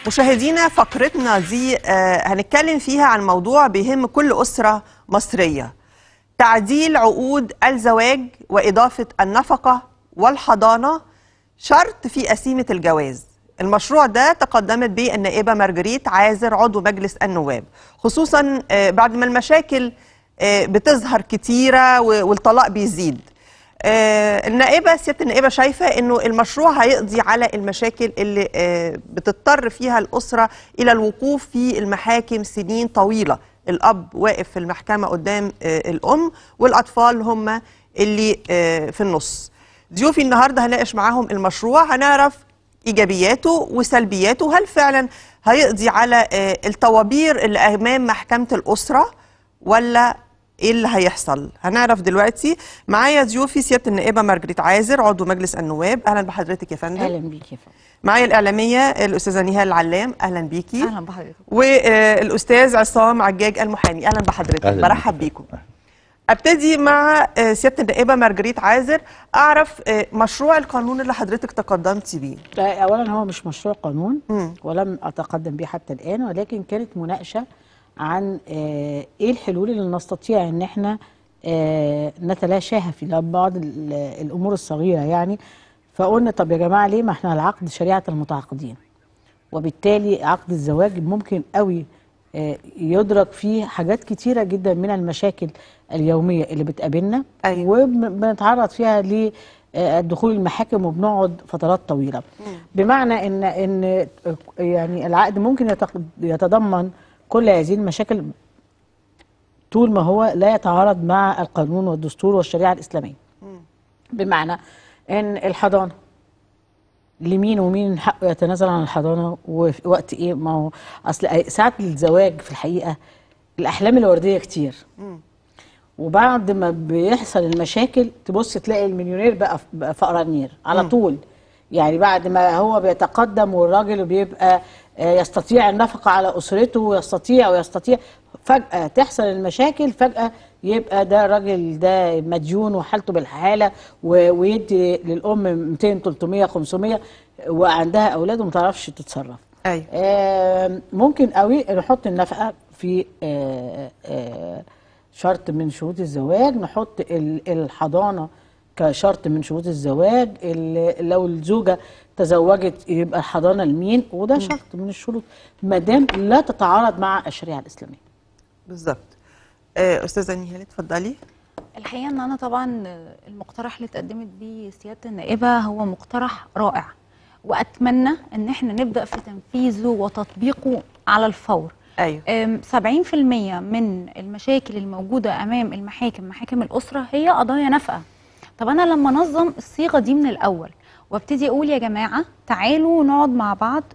مشاهدينا فقرتنا دي هنتكلم فيها عن موضوع بيهم كل أسرة مصرية: تعديل عقود الزواج وإضافة النفقة والحضانة شرط في قسيمة الجواز. المشروع ده تقدمت به النائبة مارجريت عازر عضو مجلس النواب، خصوصا بعد ما المشاكل بتظهر كتيرة والطلاق بيزيد. سيادة النائبة شايفة انه المشروع هيقضي على المشاكل اللي بتضطر فيها الأسرة إلى الوقوف في المحاكم سنين طويلة، الأب واقف في المحكمة قدام الأم والأطفال هم اللي في النص. ضيوفي النهاردة هناقش معاهم المشروع، هنعرف إيجابياته وسلبياته، وهل فعلا هيقضي على الطوابير اللي أمام محكمة الأسرة ولا ايه اللي هيحصل. هنعرف دلوقتي. معايا ضيوفي سياده النائبه مارجريت عازر عضو مجلس النواب، اهلا بحضرتك يا فندم. اهلا بيكي يا فندم. معايا الاعلاميه الاستاذه نهال العلام، اهلا بيكي. اهلا بحضرتك. والاستاذ عصام عجاج المحامي، اهلا بحضرتك. برحب بيكم. ابتدي مع سياده النائبه مارجريت عازر، اعرف مشروع القانون اللي حضرتك تقدمتي بيه. اولا هو مش مشروع قانون ولم اتقدم به حتى الان، ولكن كانت مناقشه عن ايه الحلول اللي نستطيع ان احنا نتلاشاها في بعض الامور الصغيره يعني. فقلنا طب يا جماعه ليه ما احنا العقد شريعه المتعاقدين، وبالتالي عقد الزواج ممكن قوي يدرك فيه حاجات كتيره جدا من المشاكل اليوميه اللي بتقابلنا. أيوة. وبنتعرض فيها لدخول المحاكم وبنقعد فترات طويله. بمعنى ان يعني العقد ممكن يتضمن كل هذه المشاكل طول ما هو لا يتعارض مع القانون والدستور والشريعة الإسلامية. بمعنى ان الحضانة لمين ومين حقه يتنازل عن الحضانة وفي وقت ايه. ما هو اصل ساعة الزواج في الحقيقة الأحلام الوردية كتير، وبعد ما بيحصل المشاكل تبص تلاقي المليونير بقى فقرانير على طول. يعني بعد ما هو بيتقدم والراجل بيبقى يستطيع النفقة على أسرته ويستطيع فجأة تحصل المشاكل، فجأة يبقى ده الراجل ده مديون وحالته بالحالة ويدي للأم 200 300 500 وعندها أولاد وما تعرفش تتصرف. أيوة. ممكن قوي نحط النفقة في شرط من شروط الزواج، نحط الحضانة كشرط من شروط الزواج. لو الزوجة تزوجت يبقى الحضانة لمين، وده شرط من الشروط ما دام لا تتعارض مع الشريعة الإسلامية. بالظبط. أستاذة نهال اتفضلي. الحقيقة ان انا طبعا المقترح اللي اتقدمت بيه سيادة النائبة هو مقترح رائع، واتمنى ان احنا نبدأ في تنفيذه وتطبيقه على الفور. أيوة. 70% من المشاكل الموجودة امام محاكم الأسرة هي قضايا نفقة. طب انا لما انظم الصيغه دي من الاول وابتدي اقول يا جماعه تعالوا نقعد مع بعض،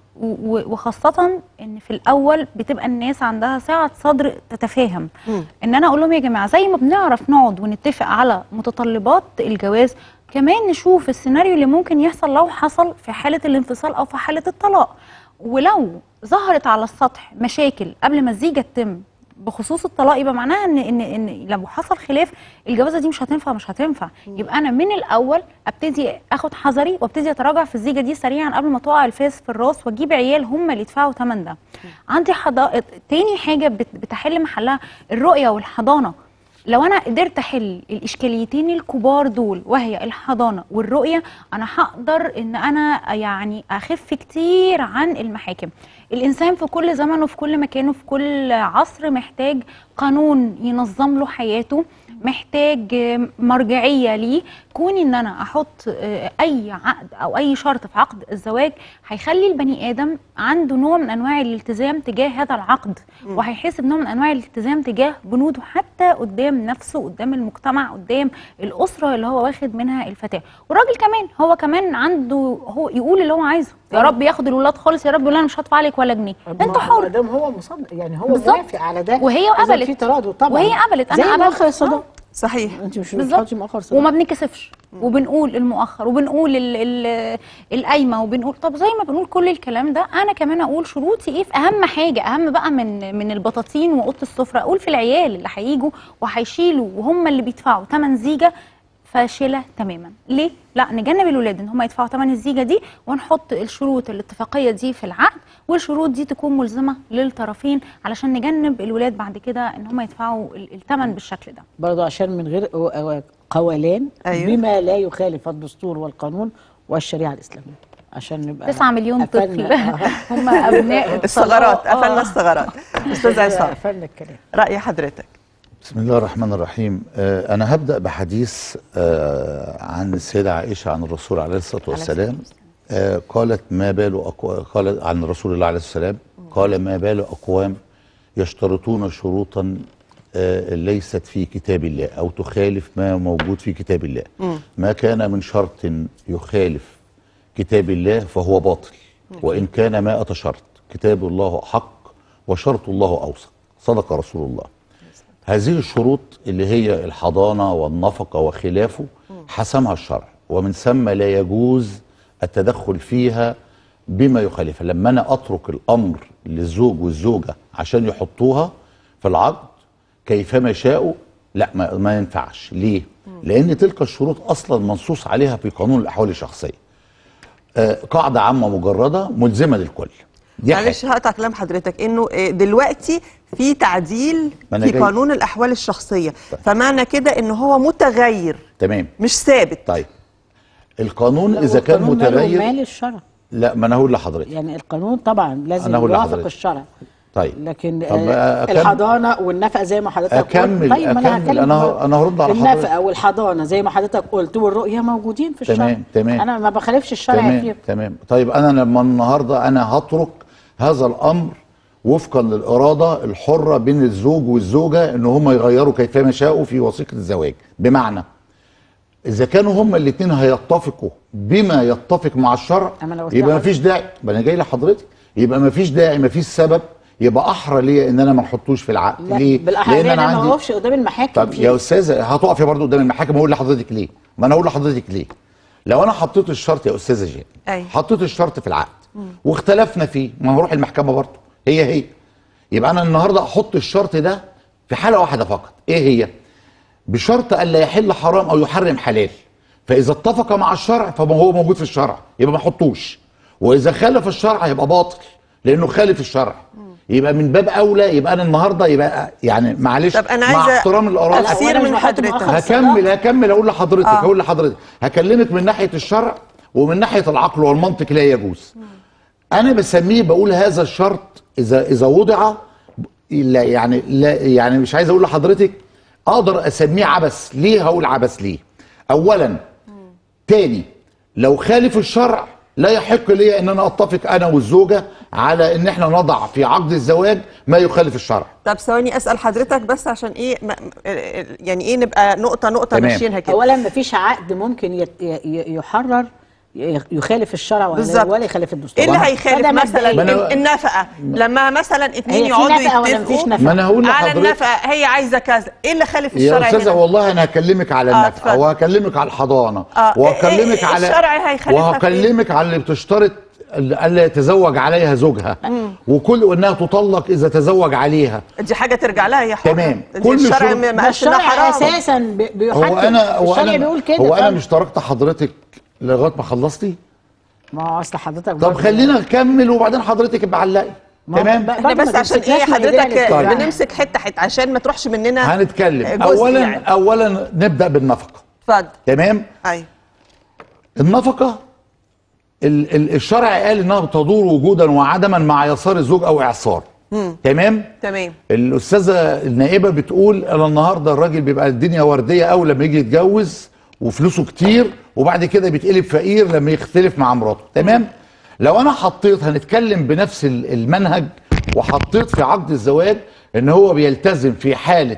وخاصه ان في الاول بتبقى الناس عندها سعه صدر تتفاهم، ان انا اقول لهم يا جماعه زي ما بنعرف نقعد ونتفق على متطلبات الجواز، كمان نشوف السيناريو اللي ممكن يحصل لو حصل في حاله الانفصال او في حاله الطلاق. ولو ظهرت على السطح مشاكل قبل ما الزيجه تتم بخصوص الطلاق، يبقى معناها ان لو حصل خلاف الجوازه دي مش هتنفع. يبقى انا من الاول ابتدي اخد حذري وابتدي اتراجع في الزيجه دي سريعا قبل ما تقع الفاس في الراس واجيب عيال هم اللي يدفعوا ثمن ده. عندي تاني حاجه بتحل محلها الرؤيه والحضانه. لو انا قدرت احل الاشكاليتين الكبار دول وهي الحضانه والرؤيه، انا هقدر ان انا يعني اخف كتير عن المحاكم. الانسان في كل زمن وفي كل مكان وفي كل عصر محتاج قانون ينظم له حياته، محتاج مرجعيه ليه. كوني ان انا احط اي عقد او اي شرط في عقد الزواج هيخلي البني ادم عنده نوع من انواع الالتزام تجاه هذا العقد، وهيحس بنوع من انواع الالتزام تجاه بنوده، حتى قدام نفسه، قدام المجتمع، قدام الاسره اللي هو واخد منها الفتاه. والراجل كمان هو كمان عنده هو يقول اللي هو عايزه، يا رب ياخد الولاد خالص، يا رب يقول انا مش هدفع عليك ولا جنيه، انت حر. ما دام هو مصدق يعني هو موافق على ده، وهي قبلت في تراضي طبعا، وهي قبلت. انا قبلت مؤخر الصداق. صحيح. انت مش بتحطي مؤخر صداق وما بنكسفش، وبنقول المؤخر وبنقول القايمه وبنقول. طب زي ما بنقول كل الكلام ده، انا كمان اقول شروطي ايه في اهم حاجه، اهم بقى من البطاطين واوضه السفره، اقول في العيال اللي هيجوا وهيشيلوا وهم اللي بيدفعوا ثمن زيجه فاشله تماما. ليه؟ لا، نجنب الولاد ان هم يدفعوا ثمن الزيجه دي، ونحط الشروط الاتفاقيه دي في العقد، والشروط دي تكون ملزمه للطرفين علشان نجنب الولاد بعد كده ان هم يدفعوا الثمن بالشكل ده. برضه عشان من غير قولان. أيوه. بما لا يخالف الدستور والقانون والشريعه الاسلاميه، عشان نبقى 9 مليون طفل هم ابناء الثغرات. قفلنا الثغرات. استاذ عصام، قفلنا الكلام. راي حضرتك؟ بسم الله الرحمن الرحيم. أنا هبدأ بحديث عن السيدة عائشة عن الرسول عليه الصلاة والسلام. قالت ما بال قال عن رسول الله عليه السلام، قال ما بال أقوام يشترطون شروطا ليست في كتاب الله أو تخالف ما موجود في كتاب الله. ما كان من شرط يخالف كتاب الله فهو باطل، وإن كان 100 شرط. كتاب الله حق وشرط الله أوثق. صدق رسول الله. هذه الشروط اللي هي الحضانة والنفقة وخلافه حسمها الشرع، ومن ثم لا يجوز التدخل فيها بما يخالفها. لما أنا أترك الأمر للزوج والزوجة عشان يحطوها في العقد كيفما شاءوا، لا ما ينفعش. ليه؟ لأن تلك الشروط أصلا منصوص عليها في قانون الأحوال الشخصية، قاعدة عامة مجردة ملزمة للكل. معلش هقطع كلام حضرتك، انه دلوقتي في تعديل في قانون الاحوال الشخصيه، فمعنى كده ان هو متغير. تمام، مش ثابت. طيب القانون اذا كان متغير مال الشرع. لا، ما انا هقول لحضرتك يعني القانون طبعا لازم يوافق الشرع. طيب لكن الحضانه والنفقه زي ما حضرتك قلت. طيب انا هرد على حضرتك. النفقه والحضانه زي ما حضرتك قلت والرؤيه موجودين في الشرع. تمام. انا ما بخالفش الشرع فيه. تمام. طيب انا لما النهارده انا هترك هذا الامر وفقا للاراده الحره بين الزوج والزوجه ان هم يغيروا كيفما شاءوا في وثيقه الزواج، بمعنى اذا كانوا هم الاثنين هيتفقوا بما يتفق مع الشرع يبقى ما فيش داعي. انا جاي لحضرتك، يبقى ما فيش داعي، ما فيش سبب، يبقى احرى ليا ان انا ما احطوش في العقد. ليه؟ بالاحرى لان انا ما اقفش قدام المحاكم. طب يا استاذه هتقفي برضه قدام المحاكم، اقول لحضرتك ليه؟ ما انا اقول لحضرتك ليه؟ لو انا حطيت الشرط يا استاذه جان، حطيت الشرط في العقد واختلفنا فيه، ما هروح المحكمه برضه هي يبقى انا النهارده احط الشرط ده في حاله واحده فقط، ايه هي؟ بشرط الا يحل حرام او يحرم حلال. فاذا اتفق مع الشرع فما هو موجود في الشرع يبقى ما احطوش، واذا خالف الشرع يبقى باطل لانه خالف الشرع. يبقى من باب اولى يبقى انا النهارده يبقى يعني معلش مع احترام الاراء تفسير من حضرتك. هكمل اقول لحضرتك هكلمك من ناحيه الشرع ومن ناحيه العقل والمنطق لا يجوز. انا بسميه بقول هذا الشرط اذا وضع لا يعني مش عايز اقول لحضرتك اقدر اسميه عبث. ليه هقول عبث؟ ليه؟ اولا تاني لو خالف الشرع لا يحق لي ان انا اتفق انا والزوجه على ان احنا نضع في عقد الزواج ما يخالف الشرع. طب ثواني اسال حضرتك بس عشان ايه يعني ايه نبقى نقطه ماشيينها كده. اولا ما فيش عقد ممكن يحرر يخالف الشرع ولا يخالف الدستور. ايه اللي هيخالف مثلا النفقه؟ لما مثلا اتنين يقعدوا يتفقوا على النفقه، هي عايزه كذا، ايه اللي خالف الشرع؟ يا استاذه والله انا هكلمك على النفقه وهكلمك على الحضانه وهكلمك على الشرع هيخالفها وهكلمك على اللي بتشترط الا يتزوج عليها زوجها وانها تطلق اذا تزوج عليها. دي حاجه ترجع لها هي حرة. تمام. كل الشرع ما قالش ده حرام اساسا بيحكم. الشرع بيقول كده. هو انا مش تركت حضرتك لغايه ما خلصتي؟ ما هو اصل حضرتك طب خلينا نكمل وبعدين حضرتك ابقى علقي. تمام. احنا بس عشان ايه حضرتك بنمسك حته عشان ما تروحش مننا. هنتكلم اولا نبدا بالنفقه. اتفضل. تمام. ايوه. النفقه الشرع قال انها بتدور وجودا وعدما مع يسار الزوج او اعصار. تمام. الاستاذه النائبه بتقول انا النهارده الراجل بيبقى الدنيا ورديه قوي لما يجي يتجوز وفلوسه كتير وبعد كده بيتقلب فقير لما يختلف مع مراته. تمام. لو انا حطيت هنتكلم بنفس المنهج وحطيت في عقد الزواج ان هو بيلتزم في حاله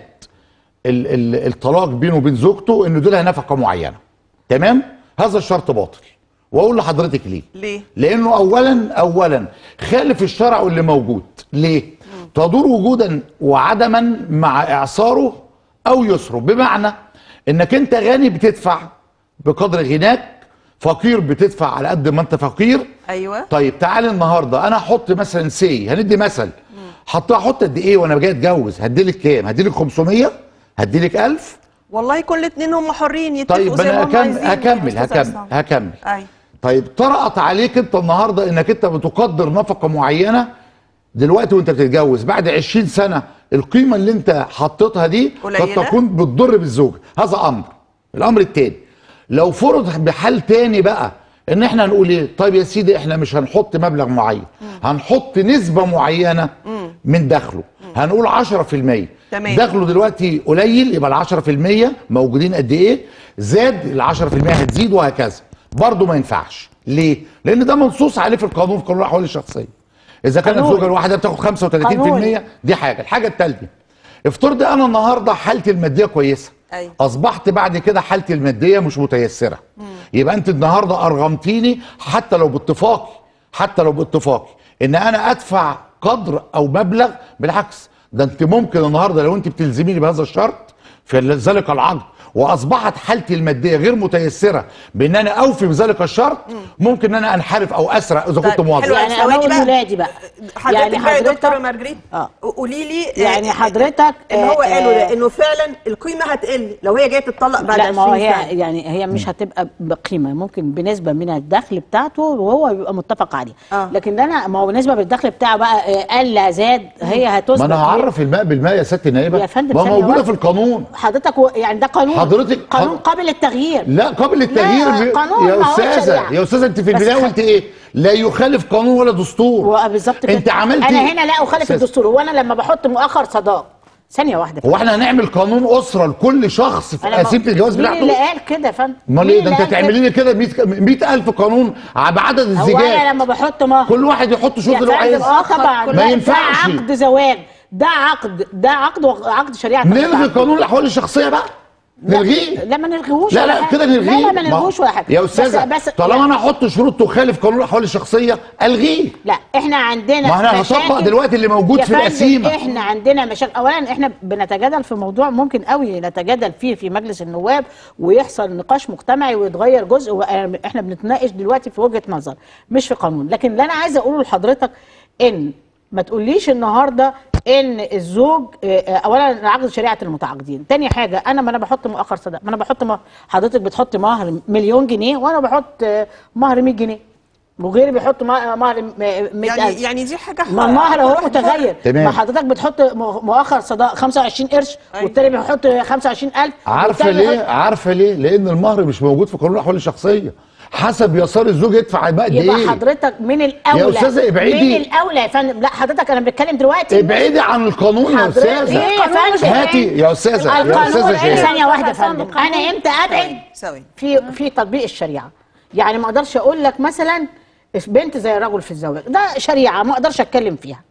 الطلاق بينه وبين زوجته ان دول نفقه معينه. تمام. هذا الشرط باطل واقول لحضرتك ليه؟ لانه اولا خالف الشرع اللي موجود. ليه؟ تدور وجودا وعدما مع اعصاره او يسره، بمعنى انك انت غني بتدفع بقدر غناك، فقير بتدفع على قد ما انت فقير. ايوه. طيب تعالى النهارده انا احط مثلا هندي مثل، احط قد ايه وانا جاي اتجوز؟ هديلك كام؟ هديلك 500؟ هديلك 1000؟ والله كل اتنين هم حرين يتفقوا طيب زي ما هم انا عايزين. هكمل. أيوة. طيب طرقت عليك انت النهارده انك انت بتقدر نفقه معينه دلوقتي وانت بتتجوز، بعد 20 سنه القيمه اللي انت حطيتها دي قد تكون بتضر بالزوج. هذا امر. الامر الثاني، لو فرض بحال تاني بقى ان احنا هنقول ايه؟ طيب يا سيدي احنا مش هنحط مبلغ معين، هنحط نسبه معينه من دخله، هنقول 10%. تمام. دخله دلوقتي قليل، يبقى ال 10% موجودين قد ايه؟ زاد ال 10% هتزيد وهكذا. برضه ما ينفعش. ليه؟ لان ده منصوص عليه في القانون، في قانون الاحوال الشخصيه. اذا كانت الزوجه الواحده بتاخد 35%، دي حاجه. الحاجه الثالثه، افترض انا النهارده حالتي الماديه كويسه. أيوة. اصبحت بعد كده حالتي الماديه مش متيسره. يبقى انت النهارده ارغمتيني حتى لو باتفاقي ان انا ادفع قدر او مبلغ. بالعكس، ده انت ممكن النهارده لو انت بتلزميني بهذا الشرط في ذلك العقد واصبحت حالتي الماديه غير متيسره بان انا اوفي بذلك الشرط، ممكن ان انا انحرف او اسرق اذا كنت موظف. يعني اموت ولادي بقى. يعني حضرتك دكتوره مارجريت قولي لي يعني حضرتك اللي هو قاله ده انه فعلا القيمه هتقل لو هي جايه تتطلق بعد 20 سنه. لا، ما هي يعني هي مش هتبقى بقيمه، ممكن بنسبه من الدخل بتاعته وهو بيبقى متفق عليه. لكن انا ما هو نسبه بالدخل بتاعه بقى قل زاد هي هتثبت. ما انا هعرف الماء بالماء يا سياده النائبه، يا فندم ما موجوده في القانون. حضرتك يعني ده قانون حضرتك قانون قابل للتغيير. لا قابل للتغيير يا استاذه انت في البدايه قلت ايه؟ لا يخالف قانون ولا دستور. بالظبط كده. انت عملت انا هنا لا اخالف الدستور. وانا لما بحط مؤخر صداق ثانيه واحده، هو احنا هنعمل قانون اسره لكل شخص في قسيمه الجواز بتاعته؟ مين اللي قال كده يا فندم؟ امال ايه ده؟ انت تعملي لي كده 100,000 قانون بعدد الزيجات. هو انا لما بحط مهر كل واحد يحط شروط اللي هو عايزها. طبعا ما ينفعش. ده عقد زواج، ده عقد شريعه. نلغي قانون الاحوال الشخصيه بقى، نلغيه. لا ما نلغيهوش. لا كده نلغيه. لا ما نلغيهوش ولا حاجه يا استاذه، طالما انا احط شروط تخالف قانون الاحوال الشخصيه الغيه. لا احنا عندنا ما انا هطبق دلوقتي اللي موجود في القسيمه. احنا عندنا مشاكل. اولا احنا بنتجادل في موضوع ممكن قوي نتجادل فيه في مجلس النواب ويحصل نقاش مجتمعي ويتغير جزء، واحنا بنتناقش دلوقتي في وجهه نظر مش في قانون. لكن اللي انا عايزه اقوله لحضرتك ان ما تقوليش النهارده ان الزوج اولا عقد شريعه المتعاقدين. تاني حاجه، ما انا بحط مؤخر صداق، ما انا بحط حضرتك بتحط مهر مليون جنيه وانا بحط مهر 100 جنيه وغيري بيحط مهر 100,000. يعني دي حاجه ما المهر هو متغير. ما حضرتك بتحط مؤخر صداق 25 قرش والتاني بيحط 25,000. عارفه ليه؟ لان المهر مش موجود في قانون الاحوال الشخصيه. حسب يسار الزوج يدفع بقى قد ايه. يبقى حضرتك من الاولى يا استاذه ابعدي. من الاولى يا فندم. لا حضرتك انا بتكلم دلوقتي. ابعدي عن القانون يا استاذه. يا فندم هاتي يا استاذه. القانون ثانيه واحده يا فندم. انا امتى ابعد في تطبيق الشريعه؟ يعني ما اقدرش اقول لك مثلا بنت زي الرجل في الزواج، ده شريعه ما اقدرش اتكلم فيها،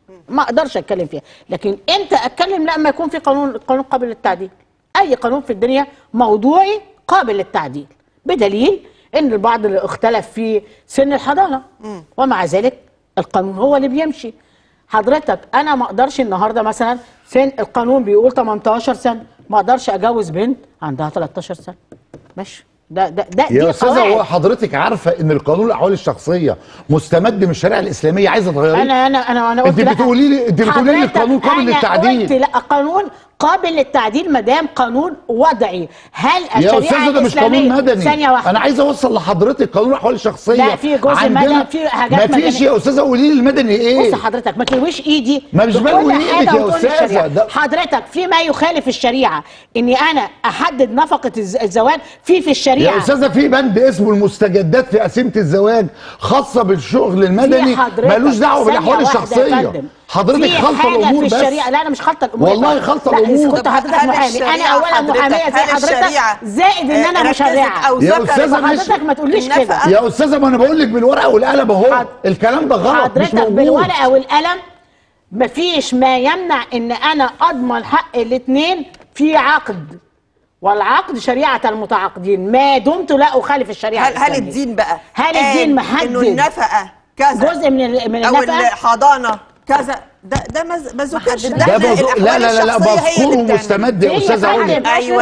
لكن امتى اتكلم؟ لما يكون في قانون قابل للتعديل. اي قانون في الدنيا موضوعي قابل للتعديل، بدليل ان البعض اللي اختلف في سن الحضانه ومع ذلك القانون هو اللي بيمشي. حضرتك انا ما اقدرش النهارده مثلا سن القانون بيقول 18 سنه، ما اقدرش اجوز بنت عندها 13 سنه. ماشي، ده يا استاذه. هو حضرتك عارفه ان القانون الاحوال الشخصيه مستمد من الشريعه الاسلاميه؟ عايزه تغيريه؟ انا قلت انت بتقولي لي القانون قابل للتعديل. قلت لا، قانون قابل للتعديل ما دام قانون وضعي. هل الشريعه يا استاذه ده مش قانون مدني. ثانيه واحده، انا عايز اوصل لحضرتك قانون الاحوال الشخصيه. لا في جزء مدني، في حاجات ما فيش يا استاذه. قولي لي المدني ايه؟ بص حضرتك ما تلويش ايدي. ما مش بلوي ايدك يا استاذه. حضرتك فيما يخالف الشريعه اني انا احدد نفقه الزواج في الشريعه يا استاذه. في بند اسمه المستجدات في قسيمه الزواج خاصه بالشغل المدني، مالوش دعوه بالاحوال الشخصيه. حضرتك خالطه الامور بس. لا انا مش خالطه الامور والله خالطه الامور. كنت حضرتك محامي، انا اولا محاميه زي حضرتك زائد ان انا مشرعه. يا استاذه حضرتك ما تقوليش كده يا استاذه. ما انا بقول لك بالورقه والقلم اهو. الكلام ده غلط، حضرتك مش موجود. بالورقه والقلم مفيش ما يمنع ان انا اضمن حق الاثنين في عقد، والعقد شريعه المتعاقدين ما دمت لا اخالف الشريعه هل الدين بقى الدين محدد انه النفقه كذا جزء من النفقه او الحضانه كذا؟ ده ما ذكرش. لا مذكور ومستمد يا استاذه عليا. ايوه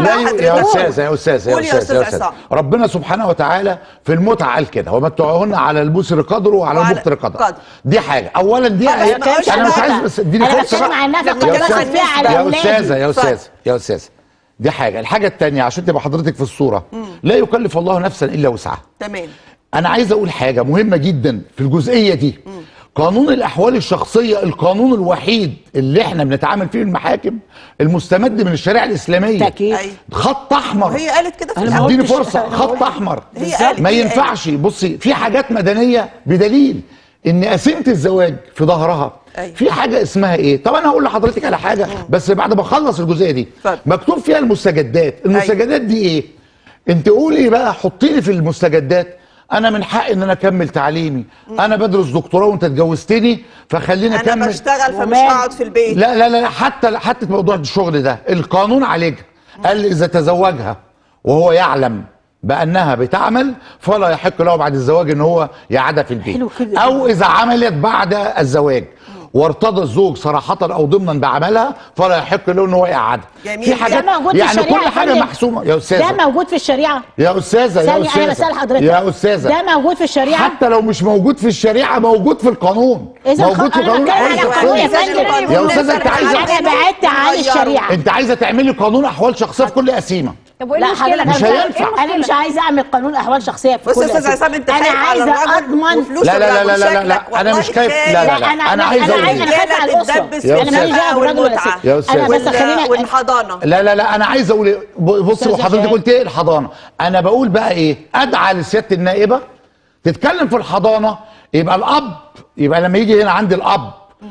يا استاذه. ربنا سبحانه وتعالى في المتعه قال كده: ومتعوهن على الموسر قدره وعلى المقتر قدره. دي حاجه. اولا دي انا مش عايز بس اديني فرصه. يا استاذه دي حاجه. الحاجه الثانيه عشان تبقى حضرتك في الصوره، لا يكلف الله نفسا الا وسعها. تمام. انا عايز اقول حاجه مهمه جدا في الجزئيه دي. قانون الاحوال الشخصيه القانون الوحيد اللي احنا بنتعامل فيه المحاكم المستمد من الشريعه الاسلاميه. تأكيد. خط احمر. وهي قالت كده في اديني فرصه. خط احمر. هي قالت ما ينفعش. بصي في حاجات مدنيه بدليل ان قسيمه الزواج في ظهرها في حاجه اسمها ايه؟ طب انا هقول لحضرتك على حاجه بس بعد ما اخلص الجزئيه دي. مكتوب فيها المستجدات. المستجدات دي ايه؟ انت قولي بقى، حطي لي في المستجدات انا من حقي ان انا اكمل تعليمي، انا بدرس دكتوراه وانت اتجوزتني فخليني اكمل، انا بشتغل فمش هقعد في البيت. لا لا لا، حتى موضوع الشغل ده القانون عليك قال اذا تزوجها وهو يعلم بانها بتعمل فلا يحق له بعد الزواج ان هو يقعدها في البيت، او اذا عملت بعد الزواج وارتضى الزوج صراحة او ضمنا بعملها فلا يحق له ان هو يقعدها. في حاجات يعني كل حاجة محسومة يا استاذة. ده موجود في الشريعة يا استاذة. انا بسأل حضرتك يا استاذة، ده موجود في الشريعة؟ حتى لو مش موجود في الشريعة موجود في القانون. موجود في قانون احوال شخصية. يا استاذة انت عايزة، انا بعدت عن الشريعة. انت عايزة تعملي قانون احوال شخصية في كل قسيمة. لا حضرتك مش هينفع. انا مش عايزه اعمل قانون احوال شخصيه في بص كل يا استاذ عصام، انت انا عايزه اضمن. لا لا لا لا لا انا مش خايف. لا لا لا انا عايز اقول انا خايف على الاسره. انا ماليش دعوه بالراجل ولا الست. انا بس خلينا والحضانه. لا لا لا انا عايز اقول بصي، وحضرتك قلت ايه الحضانه، انا بقول بقى ايه، ادعى لسياده النائبه تتكلم في الحضانه. يبقى الاب، يبقى لما يجي هنا عند الاب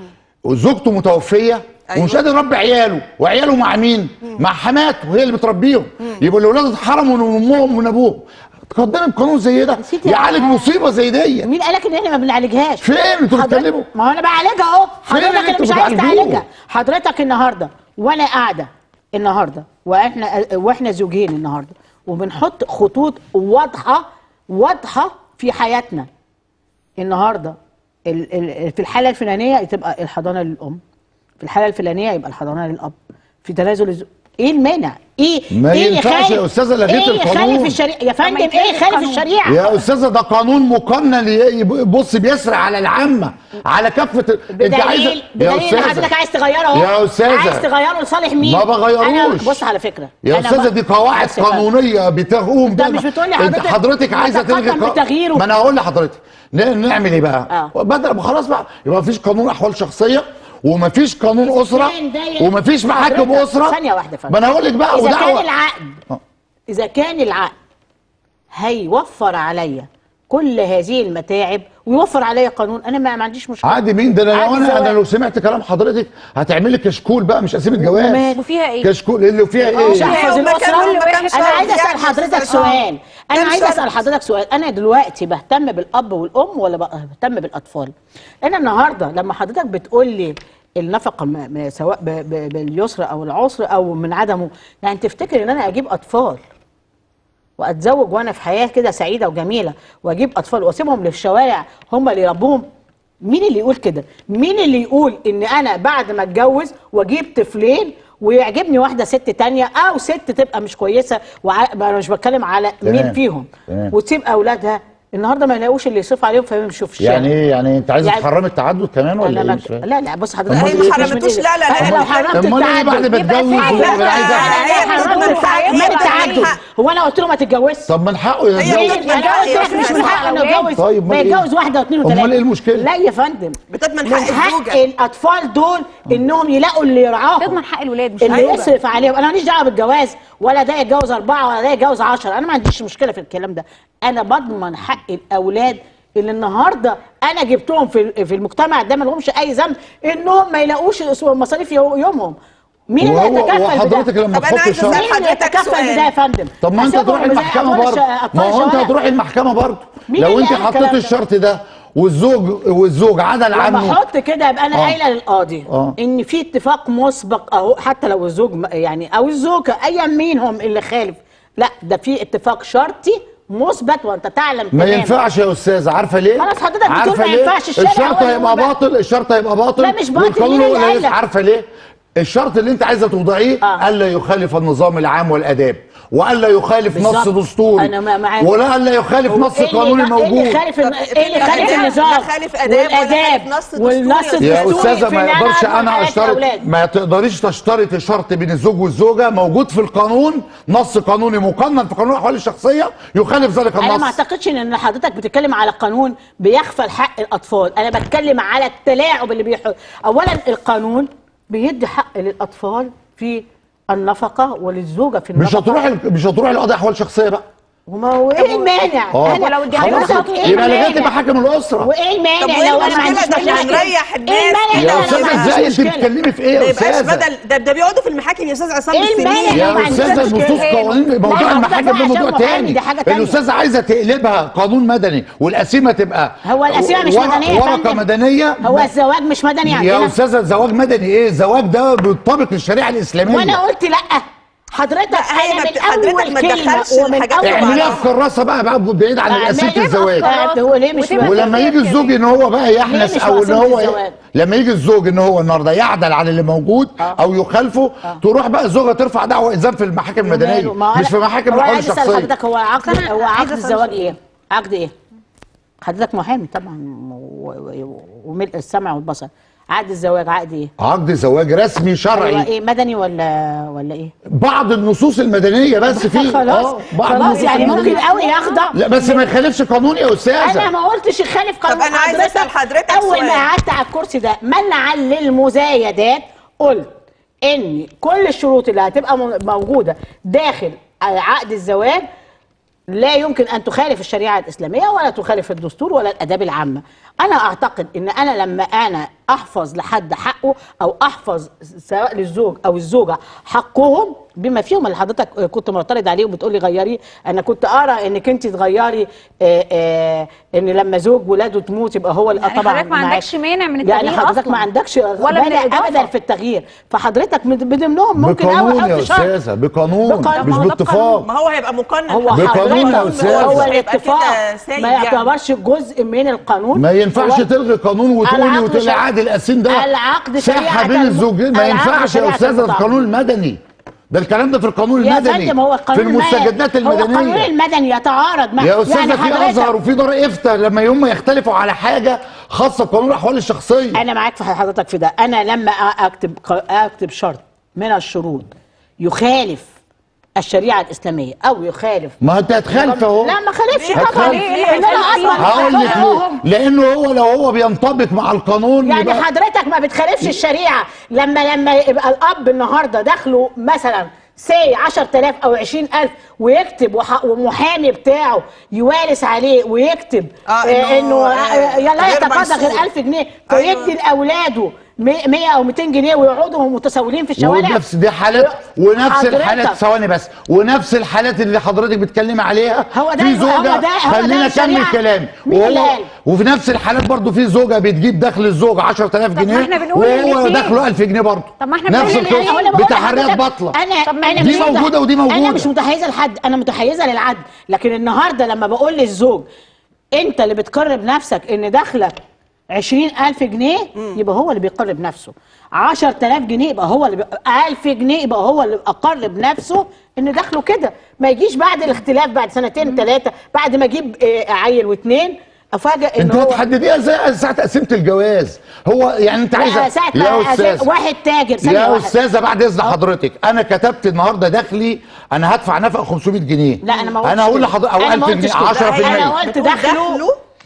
وزوجته متوفيه ومش قادر يربي عياله، وعياله مع مين؟ مع حماته هي اللي بتربيهم. يبقى الاولاد اتحرموا من امهم ومن ابوهم. تقدمي بقانون زي ده يعالج مصيبه زي دي. مين قالك ان احنا ما بنعالجهاش؟ فين انتوا بتتكلموا؟ ما هو انا بعالجها اهو. حضرتك انا مش عايز تعالجها. حضرتك النهارده وانا قاعده النهارده واحنا زوجين النهارده وبنحط خطوط واضحه في حياتنا النهارده. في الحاله الفلانيه تبقى الحضانه للام، في الحاله الفلانيه يبقى الحضانه للاب، في تنازل ايه المانع؟ ايه ما ينفعش يا استاذه لغيت القانون. خالف الشريعه يا فندم. ايه خالف الشريعه يا استاذه؟ ده قانون مقنن بص بيسرع على العامه على كافه. انت عايزه بدليل حضرتك عايز تغيره اهو. يا استاذه عايز تغيره لصالح مين؟ ما بغيروش. بص على فكره يا استاذه دي قواعد قانونيه بتقوم بيها. مش بتقول لي حضرتك عايزه تلغي ما انا هقول لحضرتك نعمل ايه بقى؟ بدل خلاص بقى يبقى مفيش قانون احوال شخصيه ومفيش قانون اسره ومفيش محاكم اسره. ثانيه واحده ما انا هقول لك بقى. اذا كان العقد هيوفر عليا كل هذه المتاعب ويوفر عليا قانون، انا ما عنديش مشكله. عادي مين ده؟ انا لو سمعت كلام حضرتك هتعملي كشكول بقى، مش قسيمه جواز. وفيها ايه؟ كشكول اللي فيها ايه؟ مش هحفظ الاسره. انا عايز اسال حضرتك سؤال. انا دلوقتي بهتم بالاب والام ولا بهتم بالاطفال؟ انا النهارده لما حضرتك بتقول لي النفقه سواء باليسر او العسر او من عدمه، يعني تفتكر ان انا اجيب اطفال واتزوج وانا في حياه كده سعيده وجميله واجيب اطفال واسيبهم للشوارع هم اللي يربوهم؟ مين اللي يقول كده؟ مين اللي يقول ان انا بعد ما اتجوز واجيب طفلين ويعجبني واحده ست تانية او ست تبقى مش كويسه مش بتكلم على مين فيهم وتسيب اولادها النهارده ما يلاقوش اللي يصرف عليهم فيمشوا في الشارع؟ يعني ايه؟ يعني انت عايز تحرمي التعدد كمان ولا ايه؟ مش فاهم. لا بص حضرتك هي ما حرمتوش. لا لو حرمت امال ايه بعد ما اتجوز التعدد؟ هو انا قلت له ما تتجوزش؟ طب من حقه يتجوز. انا قلت لك مش من حقه انه يتجوز. طيب ما يتجوز واحده واثنين وثلاثه. امال ايه المشكله؟ لا يا فندم، بتضمن حق الاطفال دول انهم يلاقوا اللي يرعاهم، تضمن حق الولاد مش اللي يصرف عليهم. انا ماليش دعوه بالجواز، ولا ده يتجوز 4 ولا ده يتجوز 10. انا ما عنديش مشكله في الكلام ده. انا بضمن حق الاولاد اللي النهارده انا جبتهم في المجتمع ده ما لهمش اي ذنب انهم ما يلاقوش مصاريف يومهم. مين اللي يتكفل بده؟ وحضرتك لما تحطي شرط مين اللي يتكفل بده يا فندم؟ طب ما انت تروحي المحكمه برضه. ما هو انت هتروحي المحكمه برضه لو انت حطيتي الشرط ده والزوج عدل عنه. لما احط كده يبقى انا قايله للقاضي ان في اتفاق مسبق اهو، حتى لو الزوج يعني او الزوجه ايا مينهم اللي خالف، لا ده في اتفاق شرطي مثبت وانت تعلم ما ينفعش يا استاذ. عارفه ليه؟ خلاص حضرتك بتقول ما ينفعش. الشرط هيبقى باطل. الشرط هيبقى باطل. لا مش باطل. عارفه ليه؟ الشرط اللي انت عايزه توضعيه الا يخالف النظام العام والاداب، والا يخالف نص دستوري ولا الا يخالف نص قانوني موجود. ايه اللي خالف النظام؟ خالف اداب والنص الدستوري يا استاذه ما يقدرش انا اشترط، ما تقدريش تشترطي شرط بين الزوج والزوجه موجود في القانون، نص قانوني مقنن في قانون الاحوال الشخصيه يخالف ذلك النص. انا ما اعتقدش ان حضرتك بتتكلم على قانون بيغفل حق الاطفال، انا بتكلم على التلاعب اللي بيحصل. اولا القانون بيدي حق للاطفال في النفقه وللزوجه في النفقه. مش هتروح لقضاء احوال شخصيه بقى. وما هو ايه المانع؟ ولو يبقى لغايه محاكم الاسره. وايه المانع لو انا ما عنديش مشاكل؟ نريح الناس. يا استاذه ازاي انت بتتكلمي في ايه يا استاذه؟ ده بيقعدوا في المحاكم يا استاذ عصام بالسنين. يا استاذه النصوص قوانين، موضوع المحاكم ده موضوع تاني. الاستاذه عايزه تقلبها قانون مدني والقسيمه تبقى هو القسيمه مش مدنيه ورقه مدنيه. هو الزواج مش مدني عندنا يا استاذه. الزواج مدني ايه؟ الزواج ده بيطبق للشريعه الاسلاميه. وانا قلت لا حضرتك. انا من اول كلمه ومن اول اعمليها في كراسه بقى بعيد عن قسيمه الزواج. هو ليه مش ولما يجي الزوج ان هو بقى يحنس او ان هو لما يجي الزوج ان هو النهارده يعدل عن اللي موجود او يخالفه تروح بقى الزوجه ترفع دعوى الزام في المحاكم المدنيه مش في محاكم الاحوال الشخصيه. حضرتك هو عقد الزواج ايه؟ عقد ايه؟ حضرتك محامي طبعا وملء السمع والبصر. عقد الزواج عقد ايه؟ عقد زواج رسمي شرعي. ايه مدني ولا ايه؟ بعض النصوص المدنيه بس فيه خلاص يعني ممكن قوي يخضع. لا بس ما يخالفش قانون يا استاذه. انا ما قلتش يخالف قانون. طب انا عايزه اسال حضرتك اول ما قعدت على الكرسي ده منعا للمزايدات قلت ان كل الشروط اللي هتبقى موجوده داخل عقد الزواج لا يمكن ان تخالف الشريعه الاسلاميه ولا تخالف الدستور ولا الاداب العامه. انا اعتقد ان انا لما انا احفظ لحد حقه او احفظ سواء للزوج او الزوجه حقهم بما فيهم اللي حضرتك كنت معترض عليه وبتقولي غيري. انا كنت ارى انك انت تغيري ان لما زوج ولاده تموت يبقى هو يعني طبعا حضرتك ما عندكش مانع من التغيير. يعني حضرتك ما عندكش ولا من ابدا في التغيير. فحضرتك من ضمنهم ممكن قوي يحط شرط. يا استاذه بقانون مش باتفاق. ما هو هيبقى مقنن. هو بقانون يا استاذه. هو الاتفاق ما يعتبرش جزء من القانون. ما ينفعش تلغي قانون وتقولي عقد القسيم ده العقد صحه بين الزوجين. ما ينفعش يا استاذه. القانون المدني ده الكلام ده في القانون المدني هو القانون في المستجدات المدنيه. هو القانون المدني يتعارض مع يا استاذه في ازهر وفي دار افتاء لما هم يختلفوا على حاجه خاصه بقانون الاحوال الشخصيه. انا معاك في حضرتك في ده. انا لما اكتب شرط من الشروط يخالف الشريعه الاسلاميه او يخالف. ما انت هتخالف اهو. لا ما خالفش طبعا. هقول لك لانه هو لو هو بينطبق مع القانون يعني حضرتك ما بتخالفش الشريعه. لما يبقى الاب النهارده دخله مثلا 10,000 او 20,000 ويكتب ومحامي بتاعه يوارث عليه ويكتب انه لا يتقاضى غير 1000 جنيه فيدي لاولاده 100 او 200 جنيه ويقعدوا متسولين في الشوارع. ونفس دي حالات ونفس الحالات. ثواني بس. ونفس الحالات اللي حضرتك بتتكلمي عليها في زوجه. خلينا اكمل كلامي. وفي نفس الحالات برضه في زوجه بتجيب دخل الزوج 10,000 جنيه وهو دخله 1000 جنيه برضه. طب ما احنا نفس القصه بتحريات باطله. انا دي موجوده ودي موجوده. انا مش متحيزه لحد. انا متحيزه للعدل. لكن النهارده لما بقول للزوج انت اللي بتقرب نفسك ان دخلك 20,000 جنيه يبقى هو اللي بيقرب نفسه. 10,000 جنيه يبقى هو اللي 1000 جنيه يبقى هو اللي اقرب نفسه ان دخله كده. ما يجيش بعد الاختلاف بعد سنتين 3 بعد ما اجيب عيل واثنين افاجئ ان انت هتحدديها ازاي ساعه تقسيمه الجواز؟ هو يعني انت عايزه يا استاذ واحد تاجر يا استاذه بعد اذن حضرتك انا كتبت النهارده دخلي انا هدفع نفقه 500 جنيه. لا انا ما قلتش. انا هقول لحضرتك او 1000 جنيه 10%. انا قلت دخله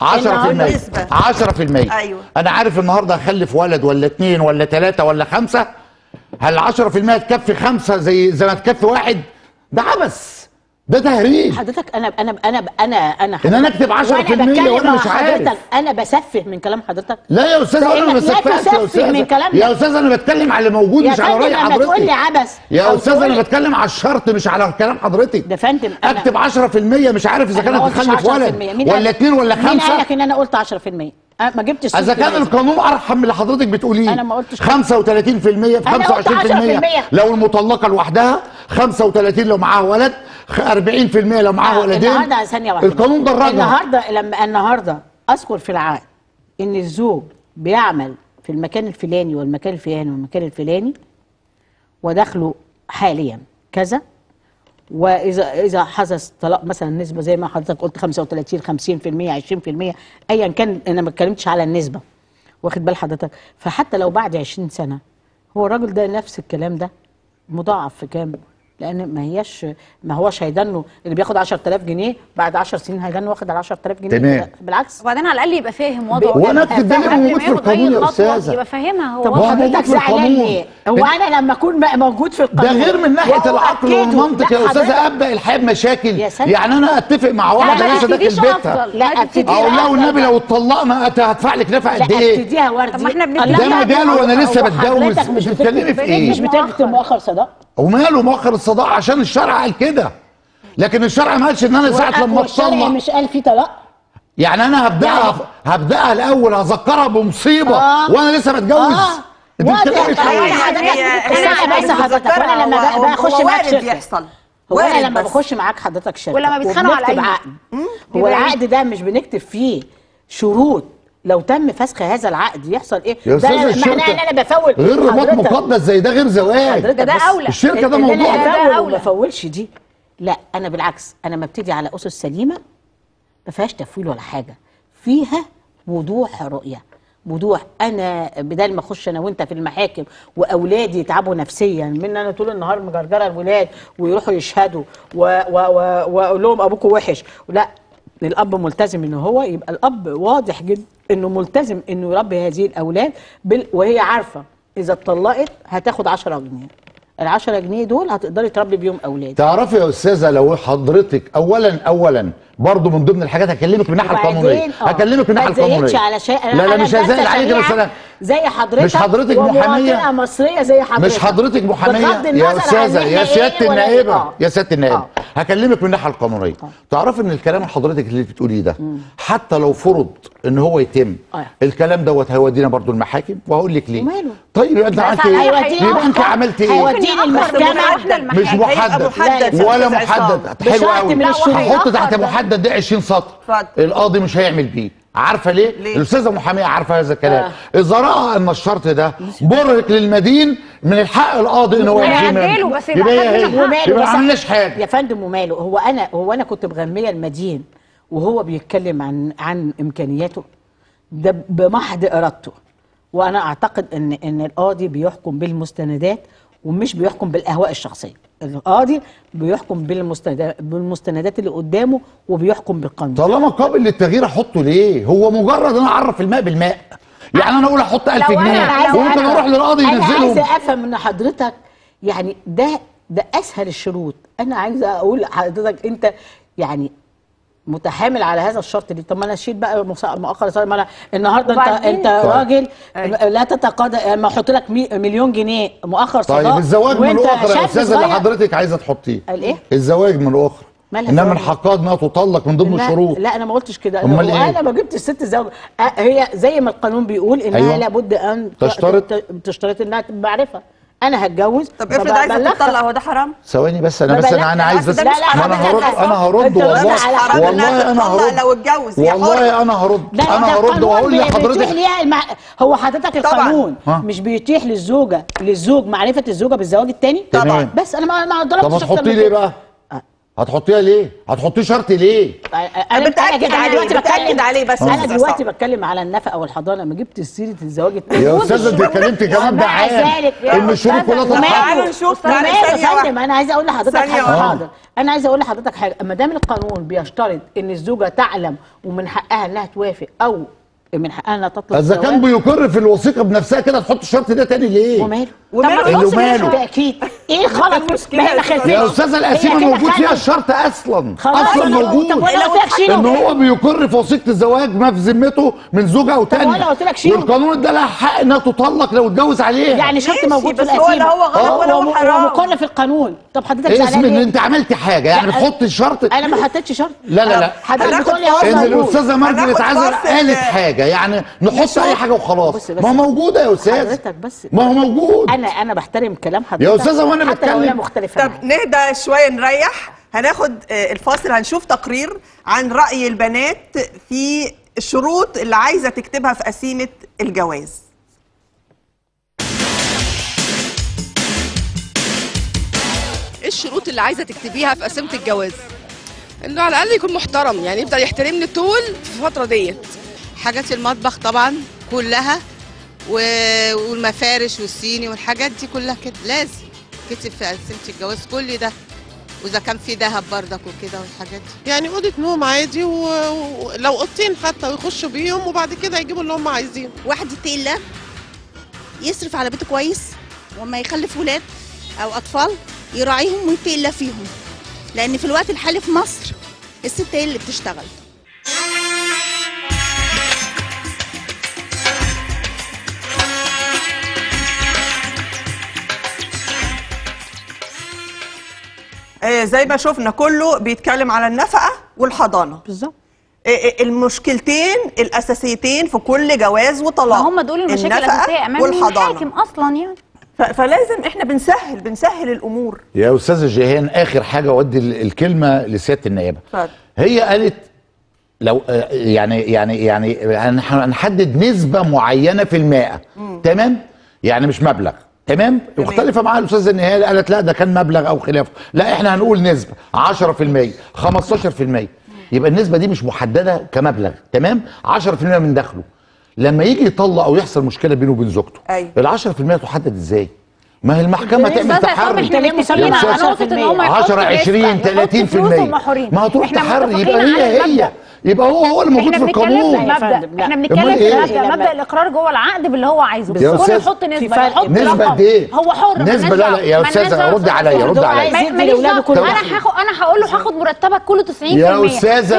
10%. ايوه انا عارف النهارده هخلف ولد ولا 2 ولا 3 ولا 5. هل 10% تكفي 5 زي ما تكفي واحد؟ ده عبث. ده تهريج. حضرتك انا ان انا اكتب 10% وانا مش عارف. انا بسفه من كلام حضرتك. لا يا استاذ انا ما بسفهش يا استاذ. يا استاذ انا بتكلم على اللي موجود مش على راي حضرتك. تقول لي عبث يا استاذ انا بتكلم على الشرط مش على كلام حضرتك. ده فندم اكتب 10% مش عارف اذا كانت تخلف ولد ولا 2 ولا 5. مين قال لك ان انا قلت 10%؟ ما جبتش اذا كان القانون ارحم من اللي حضرتك بتقوليه. انا ما قلتش 35% في 25% لو المطلقه لوحدها 35 لو معاها ولد 40% لو معاها ولدين. النهارده ثانيه واحده القانون ده الرقم. لما النهارده اذكر في العقد ان الزوج بيعمل في المكان الفلاني والمكان الفلاني والمكان الفلاني ودخله حاليا كذا واذا حدث طلاق مثلا نسبه زي ما حضرتك قلت 35 50% 20%، ايا كان، انا ما اتكلمتش على النسبه، واخد بال حضرتك؟ فحتى لو بعد 20 سنه هو الراجل ده نفس الكلام ده مضاعف في كام؟ لان ما هوش هيدنه اللي بياخد 10000 جنيه بعد 10 سنين هيدنه واخد على 10000 جنيه. تمام. بالعكس. وبعدين على الاقل يبقى فاهم وضعه، وانا ده موجود في القانون يا استاذه، يبقى فاهمها. طب هو حضرتك زعلان ليه؟ هو انا لما اكون موجود في القانون ده غير من ناحيه العقل والمنطق يا استاذه، ابدا الحياه بمشاكل. يعني انا اتفق مع واحده لسه داخل بيتها، لا ابتديها اقول لها والنبي لو اتطلقنا هدفع لك نفقه قد ايه؟ ابتديها وردي. طب ما احنا ده مجاله وانا لسه بتجوز، مش بتتكلمي في ايه؟ مش بتكتب مؤخر صداق؟ وماله مؤخر الصداق؟ عشان الشرع قال كده، لكن الشرع ما قالش ان انا ساعه لما الشرع مش قال في طلاق؟ يعني انا هبداها الاول، هذكرها بمصيبه وانا لسه بتجوز. انت بتتكلمي في ايه؟ بس حضرتك وانا لما بخش معاك بيحصل، هو انا لما بخش معاك حضرتك شركه ولما بيتخانقوا على اي عقد، هو العقد ده مش بنكتب فيه شروط لو تم فسخ هذا العقد يحصل ايه؟ يا استاذ الشركه ان انا بفول غير رباط مقدس زي ده، غير زواج ده اولى. الشركه ده موضوع انا ما بفولش دي، لا انا بالعكس، انا ما ابتدي على اسس سليمه ما فيهاش تفويل ولا حاجه، فيها وضوح رؤيه، وضوح. انا بدل ما اخش انا وانت في المحاكم واولادي يتعبوا نفسيا من انا طول النهار مجرجره الولاد ويروحوا يشهدوا واقول لهم ابوكم وحش، لا، الاب ملتزم ان هو يبقى الاب واضح جدا انه ملتزم انه يربي هذه الاولاد وهي عارفه اذا اتطلقت هتاخد 10 جنيه، ال10 جنيه دول هتقدري تربي بيهم اولاد. تعرفي يا استاذه لو حضرتك اولا برضه من ضمن الحاجات هكلمك من الناحيه القانونيه، هكلمك من الناحيه القانونيه. على شيء لا مش هزعل عليك مثلا زي حضرتك، مش حضرتك محاميه مصريه زي حضرتك، مش حضرتك محاميه يا استاذه، يا سياده النائبه، يا سياده النائبه، هكلمك من الناحيه القانونيه. تعرفي ان الكلام حضرتك اللي بتقوليه ده حتى لو فرض ان هو يتم الكلام دوت هيودينا برضه المحاكم، وهقول لك ليه. وماله؟ طيب يبقى انت عملت ايه؟ يبقى انت عملت ايه؟ هيوديني المحكمه مش محدد ولا محدد. حلو قوي، حط تحت محدد ده 20 سطر، القاضي مش هيعمل بيه. عارفه ليه؟ الاستاذه محاميه عارفه هذا الكلام. اذا راى ان الشرط ده برهق للمدين، من الحق القاضي ان هو يعدله، بس يبقى ما عملناش حاجه يا فندم. وماله؟ هو انا كنت مغميه المدين وهو بيتكلم عن امكانياته ده بمحض ارادته، وانا اعتقد ان القاضي بيحكم بالمستندات ومش بيحكم بالاهواء الشخصيه. القاضي بيحكم بالمستندات اللي قدامه وبيحكم بالقانون. طالما قابل للتغيير احطه ليه؟ هو مجرد انا اعرف الماء بالماء. يعني انا اقول احط 1000 جنيه وممكن اروح للقاضي ينزلهم. انا عايزه افهم من حضرتك، يعني ده اسهل الشروط. انا عايزه اقول لحضرتك انت يعني متحامل على هذا الشرط ليه؟ طب ما انا اشيل بقى مؤخر صار، ما انا النهارده انت راجل لا تتقاضى، ما احط لك مليون جنيه مؤخر صداق. طيب الزواج من الاخرى يا استاذه اللي حضرتك عايزه تحطيه، قال ايه؟ الزواج من الاخرى انما من حقها انها تطلق من ضمن الشروط. لا انا ما قلتش كده، انا ما جبت الست الزواج. هي زي ما القانون بيقول انها لابد ان تشترط انها معرفه. انا هتجوز. طب افرض عايزه تطلق، هو ده حرام؟ ثواني بس انا عايز بس، انا هرد والله انا هرد لو اتجوز والله انا هرد واقول لحضرتك هو حضرتك القانون مش بيتيح للزوج معرفه الزوجه بالزواج الثاني طبعا، بس انا ما ضربتش. طب هتحطيه ليه بقى؟ هتحطيها ليه؟ هتحطيه شرط ليه؟ انا بتاكد عليه بس انا دلوقتي بتكلم على النفقه والحضانه، ما جبت سيره الزواج الثاني يا استاذه. انت اتكلمت كلام ده عام ان الشروط كلها تعالوا نشوف. انا عايزه اقول لحضرتك حاجه. حاضر، انا عايزه اقول لحضرتك حاجه. ما دام القانون بيشترط ان الزوجه تعلم ومن حقها انها توافق او من حقها انها تطلب اذا كان بيقر في الوثيقه بنفسها كده تحط الشرط ده تاني ليه؟ وماله بالتاكيد. ايه الغلط؟ يا استاذه القسيمه موجود فيها الشرط اصلا موجود ان هو بيقر في وثيقه الزواج ما في ذمته من زوجه او ثانيه، والقانون ده لها حق انها تطلق لو اتجوز عليها. يعني شرط موجود في القسيمه، هو غلط ولا هو حرام ومقر في القانون. طب حضرتك زعلان اسم ان انت عملت حاجه يعني بتحط الشرط؟ انا ما حطيتش شرط. لا حضرتك بتقول لي ان الاستاذه مارجريت عزل قالت حاجه، يعني نحط اي حاجه وخلاص. ما هو موجوده يا استاذ، ما هو موجود. انا بحترم كلام حضرتك يا استاذه وانا بتكلم. طب نهدى شويه نريح، هناخد الفاصل، هنشوف تقرير عن راي البنات في الشروط اللي عايزه تكتبها في قسيمه الجواز. الشروط اللي عايزه تكتبيها في قسيمه الجواز؟ انه على الاقل يكون محترم، يعني يفضل يحترمني طول في الفتره ديت. حاجات المطبخ طبعا كلها والمفارش والصيني والحاجات دي كلها كده لازم كتب في قسيمه الجواز كل ده، واذا كان في ذهب بردك وكده والحاجات دي. يعني اوضه نوم عادي ولو اوضتين حتى ويخشوا بيهم وبعد كده يجيبوا اللي هم عايزينه. واحد يتقي الله يصرف على بيته كويس، وما يخلف ولاد او اطفال يراعيهم ويتقي الله فيهم، لان في الوقت الحالي في مصر الست هي اللي بتشتغل. زي ما شفنا كله بيتكلم على النفقه والحضانه بالظبط. المشكلتين الاساسيتين في كل جواز وطلاق، هم دول المشاكل الاساسيه امام المحاكم اصلا يعني. فلازم احنا بنسهل الامور. يا استاذه جيهان، اخر حاجه اودي الكلمه لسياده النائبه. هي قالت لو يعني هنحدد نسبه معينه في المائة. تمام، يعني مش مبلغ. تمام، مختلفه معاها الاستاذه النهايه قالت لا ده كان مبلغ او خلافه. لا، احنا هنقول نسبه 10%، 15%. يبقى النسبه دي مش محدده كمبلغ. تمام، 10% من دخله. لما يجي يطلق او يحصل مشكله بينه وبين زوجته، ال 10% تحدد ازاي؟ ما هي المحكمه تعمل تحري. احنا متفقين على نقطه ان هم 10 20 30%. ما هتروح تحري، يبقى هي يبقى هو اللي موجود في القانون. احنا بنتكلم في مبدا الاقرار جوه العقد باللي هو عايزه. كل يحط نسبه، يحط نسبه قد ايه؟ هو حر. نسبه. لا يا استاذه رد عليا. انا هقول له هاخد مرتبك كله 90%. يا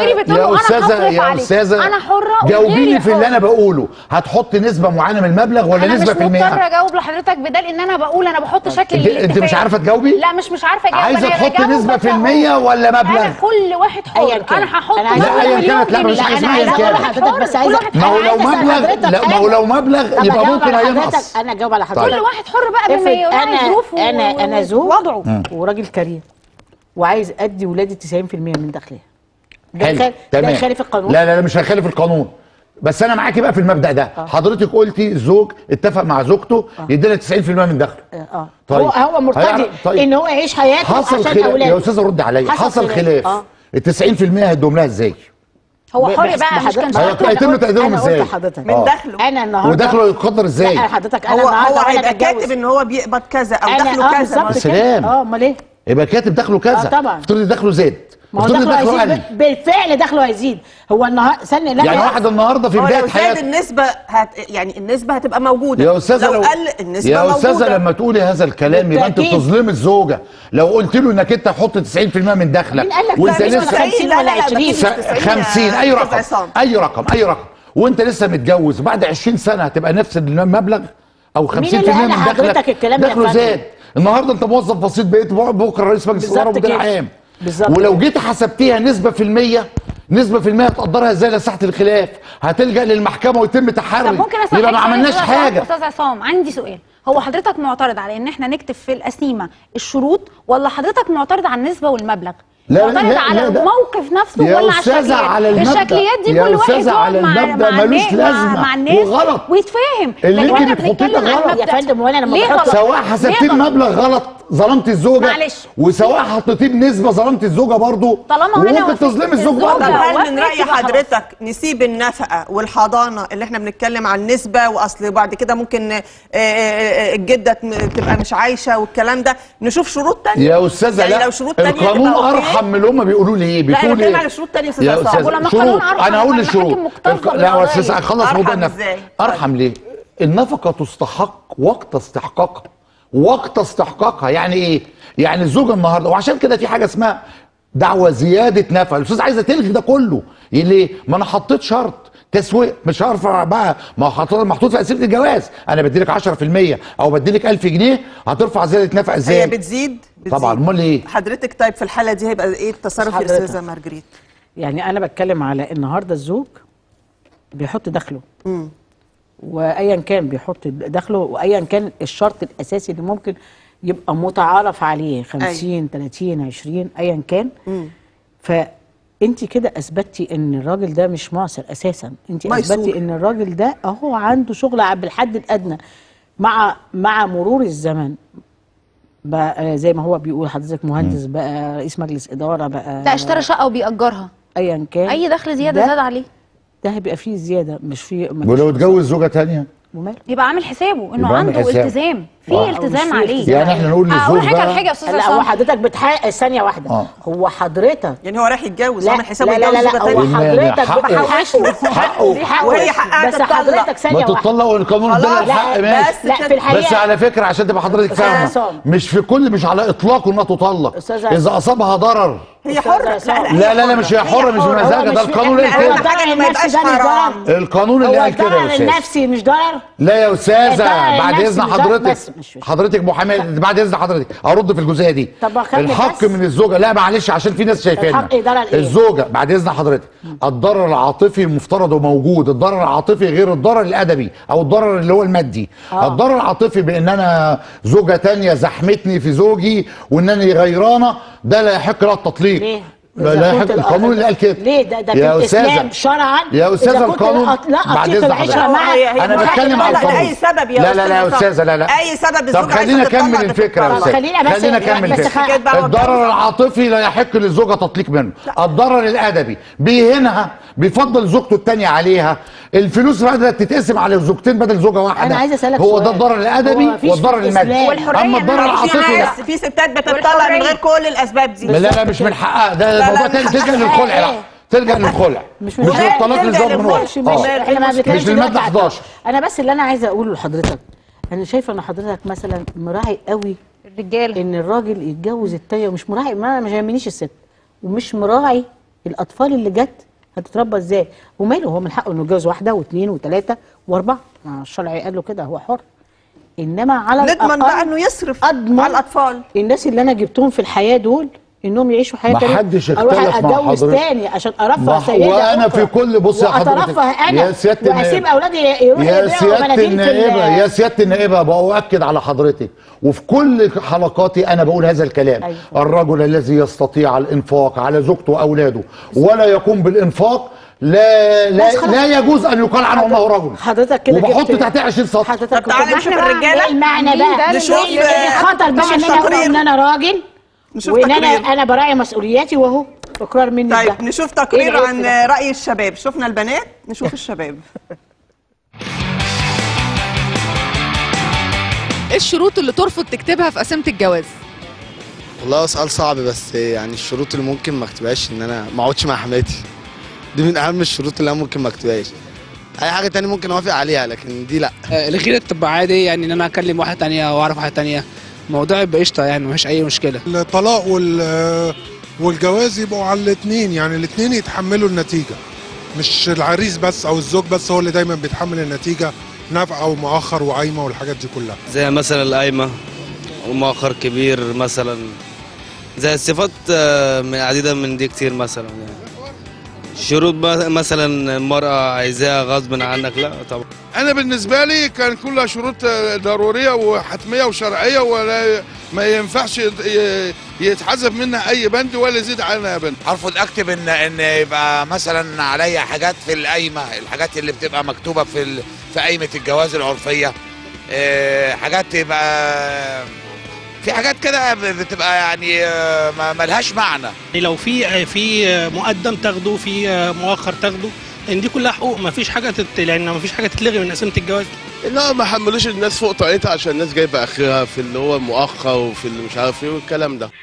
استاذه انا حره. جاوبيني في اللي انا بقوله. هتحط نسبه معينه من المبلغ ولا نسبه في المية؟ انا مش مضطره اجاوب لحضرتك بدل ان انا بقول انا بحط شكل الاتفاق. انت مش عارفه تجاوبي؟ لا مش عارفه اجاوب. عايزه تحط نسبه في المية ولا مبلغ؟ انا كل واحد حر. انا هحط لا ايا كانت. لا مش حاجه اسمها ايا كانت. بس عايزه ما هو لو مبلغ يبقى ممكن هينقص. انا اجاوب على حضرتك. كل واحد حر بقى بما يراعي ظروفه. انا زوج وراجل كريم وعايز ادي ولادي 90% من دخلها. ده يخالف القانون؟ لا مش هيخالف القانون، بس انا معاكي بقى في المبدا ده. حضرتك قلتي الزوج اتفق مع زوجته يديلها 90% من دخله. طيب هو مرتضي ان هو يعيش حياته عشان اولاده. يا استاذه رد عليا. حصل خلاف، ال 90% هيدوم لها ازاي؟ هو حر بقى، مش كان شرط. هيتم تقديرهم ازاي؟ من دخله. انا النهارده ودخله يتقدر ازاي؟ لا حضرتك انا هو هيبقى كاتب ان هو بيقبض كذا او دخله كذا. سلام. امال ايه؟ يبقى كاتب دخله كذا. طبعا. افترضي دخله زاد. ما هو دخله هيزيد بالفعل. دخله هيزيد. هو النهارده يعني واحد النهارده في بدايه حياته النسبه يعني النسبه هتبقى موجوده. يا استاذه لو قل النسبه يا موجوده. استاذه لما تقولي هذا الكلام يبقى انت بتظلمي الزوجه. لو قلت له انك انت تحط 90% من دخلك وانت لسه 50 ولا 20 50 اي رقم وانت لسه متجوز، بعد 20 سنه هتبقى نفس المبلغ او 50% من دخلك. دخله زاد. النهارده انت موظف بسيط، بقيت بكره رئيس مجلس اداره ومدير عام. ولو جيت حسبتيها نسبه في المية تقدرها ازاي لساحه الخلاف؟ هتلجأ للمحكمه ويتم تحري. طب ممكن يبقى ما عملناش حاجه. استاذ عصام عندي سؤال، هو حضرتك معترض على ان احنا نكتب في القسيمه الشروط، ولا حضرتك معترض على النسبه والمبلغ؟ معترض على الموقف نفسه ولا على الشكليات دي؟ كل واحد يقعد مع الناس وغلط ويتفاهم. اللي انت بتحطيه ده غلط يا فندم. وانا لما بحط سواء حسبتيه بمبلغ غلط ظلمت الزوجه، معلش، وسواء حطيتيه بنسبه ظلمت الزوجه برضه، وممكن تظلمي الزوج برضه. هل من راي حضرتك نسيب النفقه والحضانه اللي احنا بنتكلم عن النسبه، واصل بعد كده ممكن الجده تبقى مش عايشه والكلام ده، نشوف شروط ثانيه؟ يا استاذه يعني لا، لو شروط ثانيه القانون ارحم من اللي هم بيقولوا لي ايه. لا انا بتكلم على شروط ثانيه يا استاذ عصام. ولما القانون ارحم انا هقول الشروط. لا يا استاذ خلص موضوع النفقه. ارحم ليه؟ النفقه تستحق وقت استحقاقها. يعني ايه؟ يعني الزوجه النهارده، وعشان كده في حاجه اسمها دعوه زياده نفقه. الاستاذ عايزه تلغي ده كله. ليه؟ ما انا حطيت شرط تسويق، مش هرفع بقى. ما هو محطوط في قسيمه الجواز، انا بدي لك 10% او بدي لك 1000 جنيه، هترفع زياده نفقه ازاي؟ هي بتزيد طبعا. امال ايه حضرتك؟ طيب في الحاله دي هيبقى ايه التصرف يا استاذه مارجريت؟ يعني انا بتكلم على النهارده الزوج بيحط دخله، وايا كان بيحط دخله، وايا كان الشرط الاساسي اللي ممكن يبقى متعارف عليه 50 30 20 ايا كان. فانت كده اثبتي ان الراجل ده مش معسر اساسا. انت اثبتي ان الراجل ده اهو عنده شغل بالحد الادنى. مع مرور الزمن بقى زي ما هو بيقول حضرتك مهندس بقى رئيس مجلس اداره بقى، لا اشترى شقه وبيأجرها، ايا كان اي دخل زياده زاد عليه، ده هيبقى فيه زياده مش فيه. ولو اتجوز زوجه ثانيه يبقى عامل حسابه انه يبقى عامل عنده حساب. التزام، في التزام عليه. يعني احنا نقول للزوج اقول حاجه بقى الحاجه يا استاذ لا عصام، هو حضرتك بتحقق ثانيه واحده. هو حضرتك يعني هو رايح يتجوز لا عامل حسابه لا لا يتجوز لا زوجه هو ثانيه. حضرتك حقه وهي حقها بس تتطلق. حضرتك ثانيه ما واحده تتطلق والقانون ادانا الحق ماشي. لا في الحقيقه بس على فكره عشان تبقى حضرتك فاهمه، مش على اطلاقه انها تطلق، اذا اصابها ضرر هي حرة. لا مش هي حرة، مش بمزاجها، ده القانون اللي قال كده. القانون اللي قال كده يا الضرر استاذ. النفسي مش ضرر. لا يا استاذه الضرر بعد النفسي اذن مش ضرر. حضرتك محاميه، بعد اذن حضرتك ارد في الجزئيه دي. طب أكمل الحق بس. من الزوجه، لا معلش عشان في ناس شايفانا، الحق ضرر إيه؟ الزوجه بعد اذن حضرتك الضرر العاطفي المفترض وموجود، الضرر العاطفي غير الضرر الادبي او الضرر اللي هو المادي. الضرر العاطفي بان انا زوجه تانية زحمتني في زوجي وانني غيرانه، ده لا يحق لها التطليق. ليه؟ لا يحق، القانون اللي قال كده. ليه ده في يا الاسلام شرعا يا استاذه القانون بعد اذن حضرتك انا بتكلم على القانون. اي سبب يا لا يا استاذه لا اي سبب طب خلينا نكمل الفكره يا استاذ، خلينا نكمل الفكره. الضرر العاطفي لا يحق للزوجه تطليق منه. الضرر الادبي بيهينها، بيفضل زوجته الثانيه عليها، الفلوس بدات تتقسم على زوجتين بدل زوجه واحده. انا عايزه اسالك هو ده الضرر الادبي والضرر المادي. اما الضرر العاطفي لا، في ستات بتطلق من غير كل الاسباب دي. لا مش من حقها، ده موضوع تاني تلجأ للخلع. لا تلجأ للخلع، مش للطلاق للزوج من واحد. مش للماده 11. انا بس اللي انا عايزه اقوله لحضرتك، انا شايفه ان حضرتك مثلا مراعي قوي الرجاله، ان الراجل يتجوز التانية، ومش مراعي، ما مش يهمنيش الست، ومش مراعي الاطفال اللي جت هتتربى ازاي. وماله، هو من حقه انه يتجوز واحده واثنين وثلاثه واربعه، الشرع قال له كده، هو حر. انما على نضمن بقى انه يصرف على الاطفال. الناس اللي انا جبتهم في الحياه دول انهم يعيشوا حياه ما حدش اختلف مع حضرتك، اروح اتجوز تاني عشان ارفه سيده وانا في كل، بص يا حضرتك، اترفه انا يا سياده واسيب اولادي يروحوا يبيعوا مناديل يا سياده النائبه باؤكد على حضرتك، وفي كل حلقاتي انا بقول هذا الكلام. أيوة. الرجل الذي يستطيع الانفاق على زوجته واولاده ولا يقوم بالانفاق لا يجوز ان يقال عنه انه رجل. حضرتك كده وبحط تحتها 20 سطر. حضرتك تعالى نشوف الرجاله المعنى بقى، نشوف الخطر بقى ان انا اقول ان انا راجل وان انا براعي مسؤولياتي، وهو اقرار مني. طيب نشوف تقرير عن راي الشباب. شفنا البنات، نشوف الشباب. ايه الشروط اللي ترفض تكتبها في قسيمه الجواز؟ والله سؤال صعب، بس يعني الشروط اللي ممكن ما اكتبهاش ان انا ما اقعدش مع حماتي، دي من اهم الشروط اللي انا ممكن ما اكتبهاش. اي حاجه تانية ممكن اوافق عليها، لكن دي لا. الغيره تبقى عادي، يعني ان انا اكلم واحده تانية واعرف واحده تانية، الموضوع يبقى قشطه يعني، مفيش اي مشكله. الطلاق والجواز يبقوا على الاثنين، يعني الاثنين يتحملوا النتيجه، مش العريس بس او الزوج بس هو اللي دايما بيتحمل النتيجه، نفقه ومؤخر وقايمه والحاجات دي كلها. زي مثلا القايمه ومؤخر كبير مثلا، زي الصفات عديده من دي كتير مثلا. يعني شروط مثلا المرأة عايزاها غصب عنك، لا طبعا. أنا بالنسبة لي كان كلها شروط ضرورية وحتمية وشرعية، ولا ما ينفعش يتحذف منها أي بند ولا يزيد عنها بند. أرفض أكتب إن يبقى مثلا عليا حاجات في القايمة، الحاجات اللي بتبقى مكتوبة في قايمة الجواز العرفية، حاجات تبقى في حاجات كده بتبقى يعني ملهاش معنى. لو في مقدم تاخده، في مؤخر تاخده، ان دي كلها حقوق، ما فيش حاجه يعني ما فيش حاجه تتلغي من قسيمه الجواز. لا ما حملوش الناس فوق طاقتها عشان الناس جايبه اخرها في اللي هو المؤخر وفي اللي مش عارف ايه والكلام ده.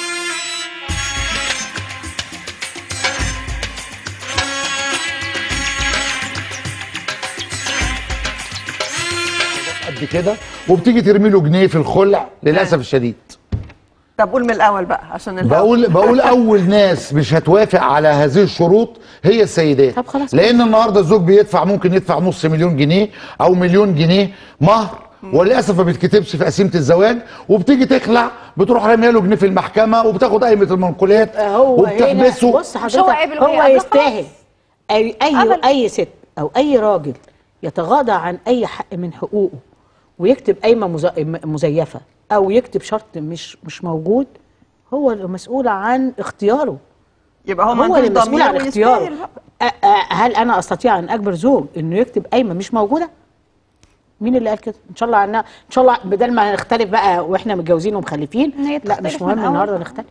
قد كده وبتيجي ترمي له جنيه في الخلع للاسف الشديد. طب قول من الاول بقى عشان بقول اول ناس مش هتوافق على هذه الشروط هي السيدات. طب خلاص، لان النهارده الزوج بيدفع، ممكن يدفع نص مليون جنيه او مليون جنيه مهر، وللاسف ما بيتكتبش في قسيمه الزواج، وبتيجي تخلع بتروح راميه له جنيه في المحكمه وبتاخد قايمه المنقولات وبتحبسه. بص حضرتك، هو يستاهل اي ست او اي راجل يتغاضى عن اي حق من حقوقه ويكتب قايمه مزيفه او يكتب شرط مش موجود، هو المسؤول عن اختياره. يبقى هو المسؤول عن اختياره. هل انا استطيع ان اجبر زوج انه يكتب قايمه مش موجوده؟ مين اللي قال كده؟ ان شاء الله ان شاء الله بدل ما نختلف بقى واحنا متجوزين ومخلفين، لا مش مهم النهارده نختلف.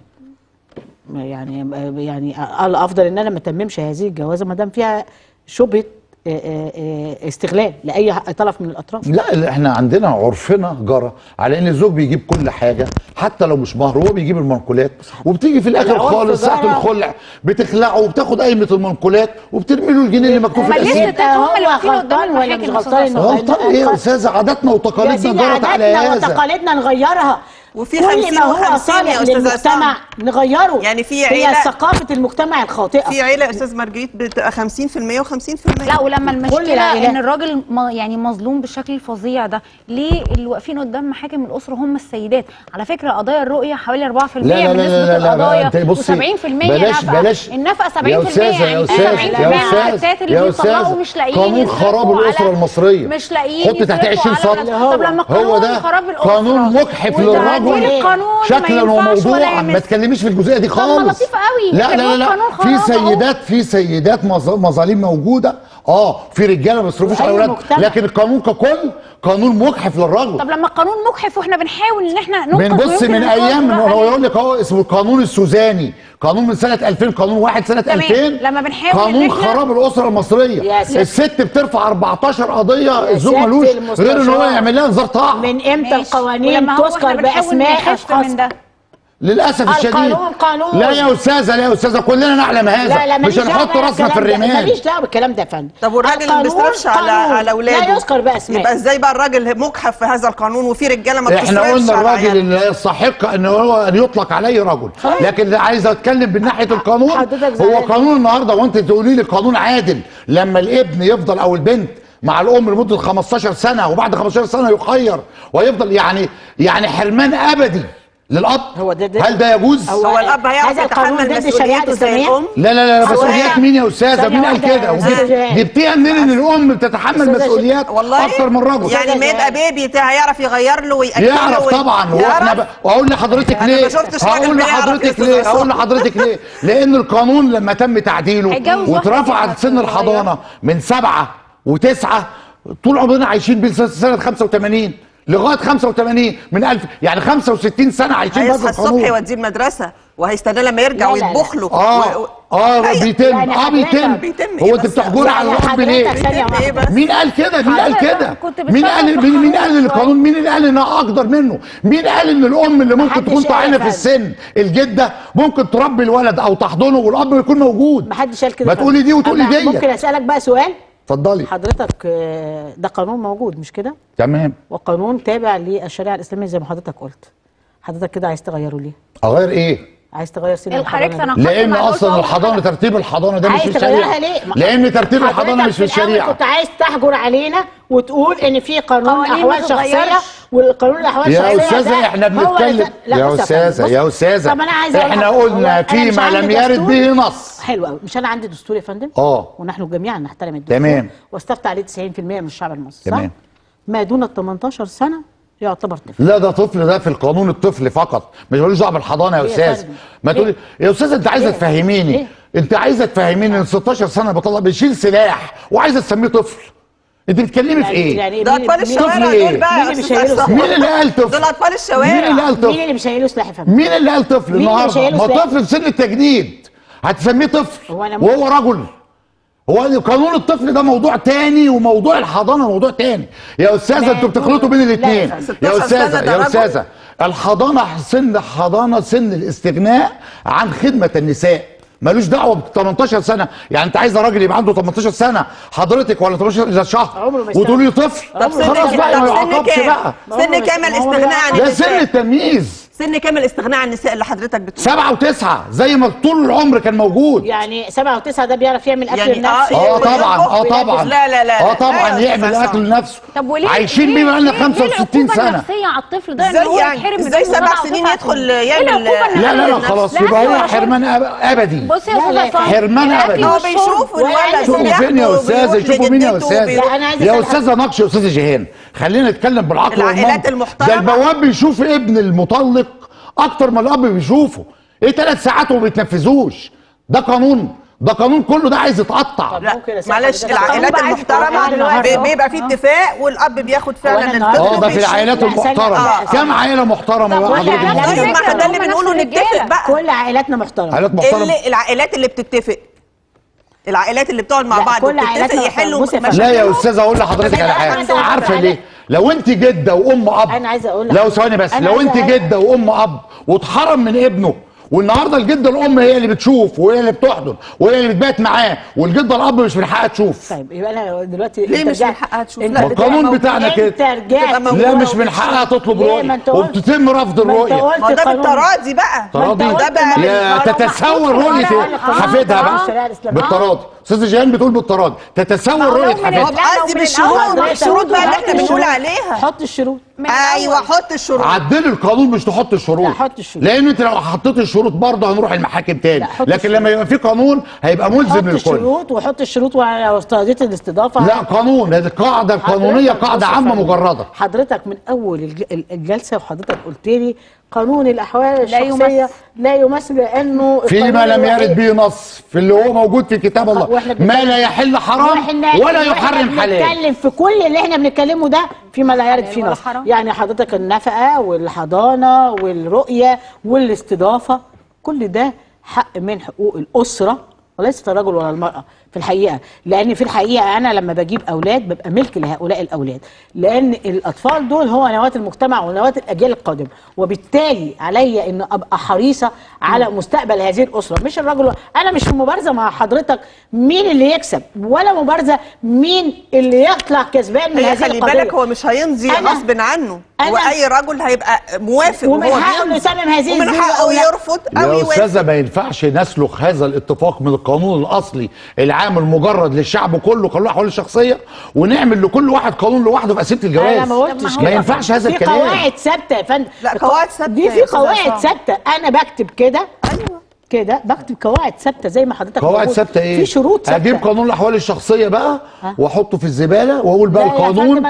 يعني الافضل ان انا ما اتممش هذه الجوازه ما دام فيها شبهه استغلال لاي طرف من الاطراف. لا احنا عندنا عرفنا جرى على ان الزوج بيجيب كل حاجه حتى لو مش مهر، هو بيجيب المنقولات وبتيجي في الاخر خالص ساعه الخلع بتخلعه وبتاخد قايمه المنقولات وبترمي له الجنيه اللي مكتوب في القسيم. هو غلطان ولا مش غلطان؟ غلطان ايه يا استاذه؟ عاداتنا وتقاليدنا جرت على هذا. عاداتنا وتقاليدنا نغيرها، وفي كل ما هو صالح للمجتمع نغيره. يعني في هي ثقافه المجتمع الخاطئه. في عيله يا استاذ مارجريت بتبقى 50% و50%. لا ولما المشكله ان الراجل يعني مظلوم بالشكل الفظيع ده، ليه اللي واقفين قدام محاكم الاسره هم السيدات؟ على فكره قضايا الرؤيه حوالي 4% من نسبه القضايا، و70% بلاش النفقه 70%. يا استاذ يعني 70% اللي بيطلعوا مش لاقيين قانون خراب الاسره المصريه مش لاقيين حط تحت 20 سطر. طب لما هو ده قانون مجحف للرجل شكلا وموضوعا، ما تكلميش في الجزئيه دي خالص. طب لطيف قوي. لا في سيدات مظالم موجوده، في رجاله ما بيصرفوش على اولاد، لكن القانون ككل قانون مجحف للرجل. طب لما القانون مجحف واحنا بنحاول ان احنا بنبص من ايام هو يقول لك اهو اسمه القانون السوزاني، قانون من سنه 2000، قانون واحد سنه 2000 لما بنحاول قانون خراب الاسره المصريه. الست بترفع 14 قضيه الزوج ملوش غير ان هو يعمل لها انذار طاعه. من امتى القوانين تذكر باسماء اشخاص؟ للاسف الشديد. قانون لا يا استاذه كلنا نعلم هذا. لا مش هنحط راسنا في الرمال. ماليش دعوه بالكلام ده يا فندم. طب والراجل اللي ما بيصرفش على اولاده لا يذكر باسماء، يبقى ازاي بقى الراجل مجحف في هذا القانون وفي رجاله ما بتصرفش؟ احنا قلنا الراجل اللي يستحق ان هو ان يطلق عليه رجل، لكن عايز اتكلم من ناحيه القانون. هو قانون النهارده وانت تقولي لي قانون عادل لما الابن يفضل او البنت مع الام لمده 15 سنه وبعد 15 سنه يخير ويفضل يعني حرمان ابدي للاب. هل ده يجوز؟ هو الاب هيعرف يتحمل مسؤوليته زي الام؟ لا مسؤوليات مين يا استاذه؟ مين قال كده؟ جبتيها منين ان الام بتتحمل مسؤوليات اكتر من الرجل؟ يعني ما يبقى بيبي هيعرف يغير له ويأكله؟ يعرف طبعا. واقول لحضرتك ليه؟ هقول لحضرتك ليه؟ لان القانون لما تم تعديله واترفع سن الحضانه من 7 و9 طول عمرنا عايشين بين سنه 85 لغايه 85 من 1000 يعني 65 سنه عايشين بهذا القانون. الصبح يوديه المدرسه وهيستنى لما يرجع ويطبخ له. بيتم. هو انت بتحجري على الاب ليه؟ مين قال كده؟ مين قال ان القانون، مين اللي قال انها اقدر منه؟ مين قال ان الام اللي ممكن تكون طاعنه في السن الجده ممكن تربي الولد او تحضنه والاب يكون موجود؟ محدش قال كده. ما تقولي دي وتقولي دي. ممكن اسالك بقى سؤال؟ اتفضلي. حضرتك ده قانون موجود مش كده؟ تمام. وقانون تابع للشريعه الاسلاميه زي ما حضرتك قلت. حضرتك كده عايز تغيره ليه؟ اغير ايه؟ عايز تغير سن الحضانه؟ لان اصلا الحضانه ترتيب الحضانه ده مش في الشريعه. لان ترتيب الحضانه مش في الشريعه. كنت عايز تحجر علينا وتقول ان في قانون احوال شخصيه والقانون الاحوال الشخصيه يا استاذه احنا بنتكلم يا استاذه طب انا عايزه احنا قلنا فيما لم يرد به نص. حلو قوي. مش انا عندي دستور يا فندم؟ ونحن جميعا نحترم الدستور. تمام. واستفتى عليه 90% من الشعب المصري. تمام. ما دون ال 18 سنه يعتبر طفل. لا ده طفل، ده في القانون الطفل فقط، مش ملوش دعوه بالحضانه يا استاذ. ما تقولي يا استاذه انت عايزه تفهميني، انت عايزه تفهميني ان 16 سنه بيشيل سلاح وعايزه تسميه طفل. انت بتتكلمي في ايه؟ ده اطفال الشوارع دول بقى. مين اللي قال طفل؟ دول اطفال الشوارع. مين اللي قال طفل؟ مين اللي مش هيشيله سلاح يا فندم؟ مين اللي قال طفل النهارده؟ ما طفل في سن التجنيد هتسميه طفل وهو رجل. هو قانون الطفل ده موضوع تاني وموضوع الحضانه موضوع تاني. يا استاذه انتوا بتخلطوا بين الاثنين. يا استاذه الحضانه سن الاستغناء عن خدمه النساء، ملوش دعوه ب 18 سنه. يعني انت عايزه راجل يبقى عنده 18 سنه حضرتك ولا 18 شهر وتقولي لي طفل؟ خلاص بقى ما يعاقبش بقى. سن كام الاستغناء عن النساء؟ ده سن التمييز. سن كام الاستغناء عن النساء اللي حضرتك بتقول؟ 7 و9 زي ما طول العمر كان موجود. يعني 7 و9 ده بيعرف يعمل اكل لنفسه؟ طبعا. لا طبعا يعمل اكل لنفسه. طب وليه عايشين بيه بقالنا 65 سنه. نفسيه على الطفل ده ان هو يتحرم ازاي 7 سنين يدخل يعمل؟ لا خلاص يبقى هو حرمان ابدي. بصي يا استاذه حرمان ابدي. هو بيشوفوا الولد. شوفوا فين يا استاذه؟ يشوفوا مين يا استاذه؟ يا استاذه نقش يا استاذه جيهان خلينا نتكلم بالعقل والمنطق. ده البواب بيشوف ابن المطلق اكتر ما الاب بيشوفه. ايه 3 ساعات وما بيتنفذوش؟ ده قانون ده قانون كله ده عايز يتقطع. لا معلش، العائلات المحترمه بيبقى في اتفاق والاب بياخد فعلا الطفل. ده في العائلات المحترمه. كم عائله محترمه بقى حضرتك؟ ما احنا ده اللي بنقوله، نتفق بقى. كل عائلاتنا محترمه. عائلات محترمه. العائلات اللي بتتفق، العائلات اللي بتقعد مع بعض وبتتفق يحلوا مشاكل. لا يا استاذه اقول لحضرتك على حاجه، عارفه ليه؟ لو انت جده وام اب، انا عايزه اقول لك، لو ثواني بس، لو انت جده وام اب واتحرم من ابنه، والنهارده الجده الام هي اللي بتشوف وهي اللي بتحضن وهي اللي بتبات معاه، والجده الاب مش من حقها تشوف. طيب يبقى انا دلوقتي ليه مش من حقها تشوف؟ لا القانون بتاعنا كده. لا مش من حقها تطلب رؤيه وبتتم رفض الرؤيه. ما ده بالتراضي بقى. تراضي لا تتسول رؤيه حفيدها بقى بالتراضي. استاذ جيهان بتقول بالتراضي تتسول رؤيه حفيدها. قصدي بالشروط بقى اللي احنا بنقول عليها. حط الشروط. ايوه حط الشروط. عدل القانون مش تحط الشروط. لا حط الشروط. لان انت لو حطيت الشروط برضه هنروح المحاكم تاني، لكن لما يبقى في قانون هيبقى ملزم للكل. حط الشروط وحط الشروط واستعاده الاستضافه. لا قانون، هذه القاعده القانونيه قاعده عامه مجرده. حضرتك من اول الجلسه وحضرتك قلت لي قانون الاحوال الشخصيه لا يمثل لانه فيما لم يرد به نص في اللي هو موجود في كتاب الله ما لا يحل حرام ولا يحرم حلال. بنتكلم في كل اللي احنا بنتكلمه ده فيما لا يرد فيه نص. يعني حضرتك النفقه والحضانه والرؤيه والاستضافه كل ده حق من حقوق الاسره وليس الرجل ولا المراه في الحقيقه، لان في الحقيقه انا لما بجيب اولاد ببقى ملك لهؤلاء الاولاد، لان الاطفال دول هو نواه المجتمع ونواه الاجيال القادمه، وبالتالي عليا ان ابقى حريصه على مستقبل هذه الاسره، مش الرجل. انا مش في مبارزه مع حضرتك مين اللي يكسب ولا مبارزه مين اللي يطلع كسبان من هذه القضيه. خلي بالك هو مش هيمضي غصب عنه، واي رجل هيبقى موافق ومن حقه انه يسمم هذه ومن حقه يرفض او يوافق. يا استاذه ما ينفعش نسلخ هذا الاتفاق من القانون الاصلي العام المجرد للشعب كله قانون الاحوال الشخصيه ونعمل لكل واحد قانون لوحده في قسيمه الجواز. انا ما قلتش ما ينفعش هذا الكلام. في قواعد ثابته يا فندم. لا قواعد ثابته دي في قواعد ثابته انا بكتب كده. ايوه كده بكتب قواعد ثابته زي ما حضرتك قواعد ثابته ايه؟ في شروط ثابته. اجيب قانون الاحوال الشخصيه بقى واحطه في الزباله واقول بقى القانون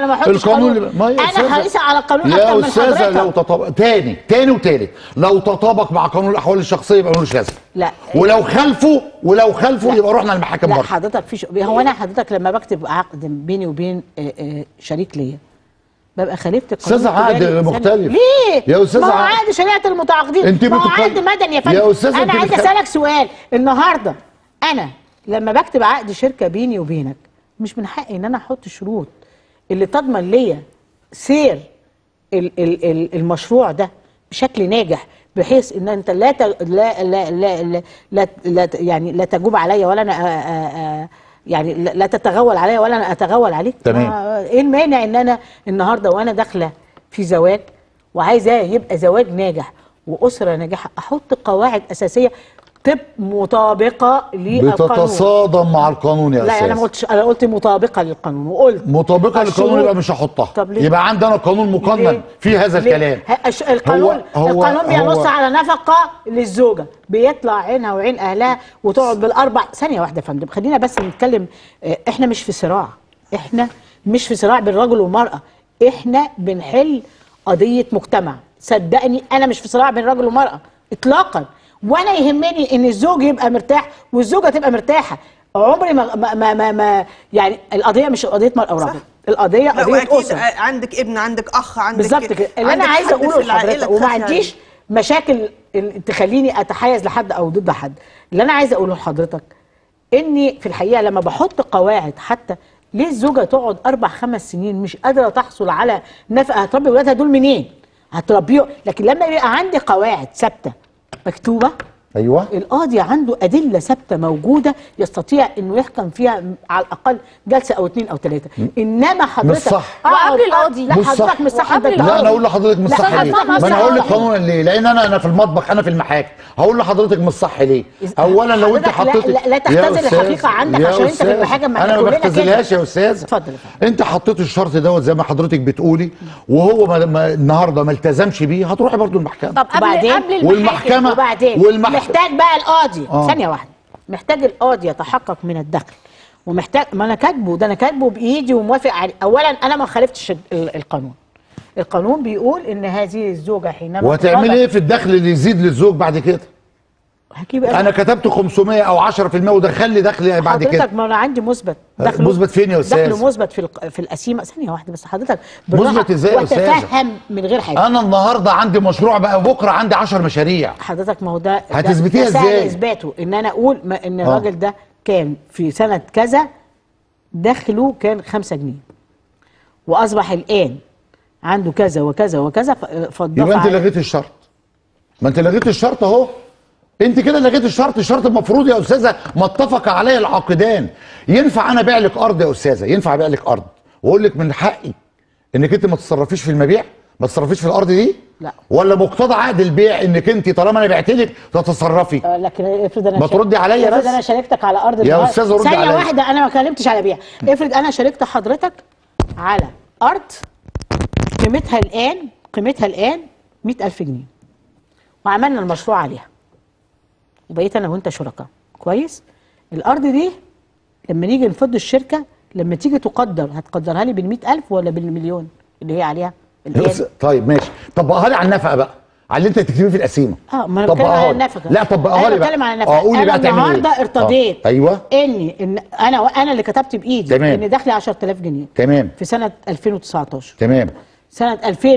انا حريصه على القانون اكتر من حضرتك. يا استاذه لو تطابق تاني وتالت لو تطابق مع قانون الاحوال الشخصيه يبقى ملوش لازمه. لا ولو خالفوا يبقى رحنا المحاكم برضه. لا حضرتك هو انا حضرتك لما بكتب عقد بيني وبين شريك ليا ببقى خالفت القانون. استاذ عقد مختلف. ليه؟ يا استاذ ما هو عقد شريعه المتعاقدين. انت ما هو عقد مدني يا فندم. يا استاذ انا عايز اسالك سؤال النهارده. انا لما بكتب عقد شركه بيني وبينك مش من حقي ان انا احط شروط اللي تضمن ليا سير المشروع ده بشكل ناجح بحيث ان انت لا يعني لا تجوب عليا ولا انا يعني لا تتغول عليا ولا انا اتغول عليك. تمام. ايه المانع ان انا النهارده وانا داخله في زواج وعايزاه يبقى زواج ناجح واسره ناجحه احط قواعد اساسيه تبقى مطابقه للقانون. بتتصادم مع القانون يا استاذ. لا انا ما قلتش، انا قلت مطابقه للقانون وقلت مطابقه للقانون يبقى مش هحطها. يبقى عندنا قانون مقنن في هذا الكلام. القانون بينص على نفقه للزوجه بيطلع عينها وعين اهلها وتقعد بالاربع. ثانيه واحده يا فندم خلينا بس نتكلم. احنا مش في صراع، احنا مش في صراع بين الرجل والمراه، احنا بنحل قضيه مجتمع. صدقني انا مش في صراع بين الرجل والمراه اطلاقا، وانا يهمني ان الزوج يبقى مرتاح والزوجه تبقى مرتاحه. عمري ما يعني القضيه مش قضيه مرأة ورجل، القضيه قضيه اسره. عندك ابن، عندك اخ، عندك بالظبط كده. اللي انا عايزه اقوله لحضرتك وما عنديش مشاكل تخليني اتحيز لحد او ضد حد. اللي انا عايزه اقوله لحضرتك اني في الحقيقه لما بحط قواعد حتى ليه الزوجه تقعد 4-5 سنين مش قادره تحصل على نفقه هتربي ولادها دول منين؟ هتربيه. لكن لما يبقى عندي قواعد ثابته مكتوبه ايوه القاضي عنده ادله ثابته موجوده يستطيع انه يحكم فيها على الاقل جلسه او 2 أو 3. انما حضرتك مش صح. وقبل القاضي لا حضرتك مش صح. لا انا اقول لحضرتك مش صح ليه؟ ما انا هقول لك قانونا ليه؟ لان انا في المطبخ، انا في المحاكم هقول لحضرتك مش صح ليه؟ اولا لو انت حطيت لا تختزل الحقيقه عندك عشان انت في المحاكم. انا ما بختزلهاش يا استاذ. اتفضل. انت حطيت الشرط دوت زي ما حضرتك بتقولي وهو النهارده ما التزمش بيه هتروحي برضه المحكمه. طب قبل والمحكمه محتاج بقى القاضي ثانيه واحده، محتاج القاضي يتحقق من الدخل ومحتاج ما انا كاتبه ده، انا كاتبه بايدي وموافق عليه. اولا انا ما خالفتش القانون. القانون بيقول ان هذه الزوجه حينما وهتعملي ايه في الدخل اللي يزيد للزوج بعد كده؟ انا كتبت 500 او 10% ودخل لي دخل بعد كده. حضرتك ما انا عندي مثبت مثبت فين يا استاذ؟ دخل مثبت في القسيمه. ثانيه واحده بس حضرتك مثبت ازاي يا استاذ؟ وتفهم من غير حاجه. انا النهارده عندي مشروع بقى، بكره عندي 10 مشاريع. حضرتك ما هو ده هتثبتيها ازاي؟ سهل اثباته ان انا اقول ان الراجل ده كان في سنه كذا دخله كان 5 جنيه واصبح الان عنده كذا وكذا وكذا فضاف. يبقى انت لغيت الشرط. ما انت لغيت الشرط اهو. انت كده لغيت الشرط. الشرط المفروض يا استاذه ما اتفق عليه العاقدان. ينفع انا ابيع لك ارض يا استاذه؟ ينفع ابيع لك ارض واقول لك من حقي انك انت ما تتصرفيش في المبيع، ما تتصرفيش في الارض دي؟ لا. ولا مقتضى عقد البيع انك انت طالما انا بعت لك تتصرفي؟ لكن افرض انا ما تردي عليا بس. افرض انا شاركتك على ارض يا استاذه ردي عليا. ثانيه واحده، انا ما كلمتش على بيع. افرض انا شاركت حضرتك على ارض قيمتها الان 100,000 جنيه وعملنا المشروع عليها وبقيت انا وانت شركاء، كويس؟ الارض دي لما نيجي نفض الشركه، لما تيجي تقدر هتقدرها لي بال100,000 ولا بالمليون اللي هي عليها الان؟ طيب ماشي، طبقها لي على النفقه بقى، على اللي انت تكتبيه في القسيمه. ما انا بتكلم على النفقه. لا طبقها لي بقى. انا بتكلم على النفقه. قولي بقى تعملي ايه؟ انا النهارده ارتضيت ايوه ان انا اللي كتبت بايدي تمام. ان دخلي 10,000 جنيه تمام في سنه 2019 تمام. سنه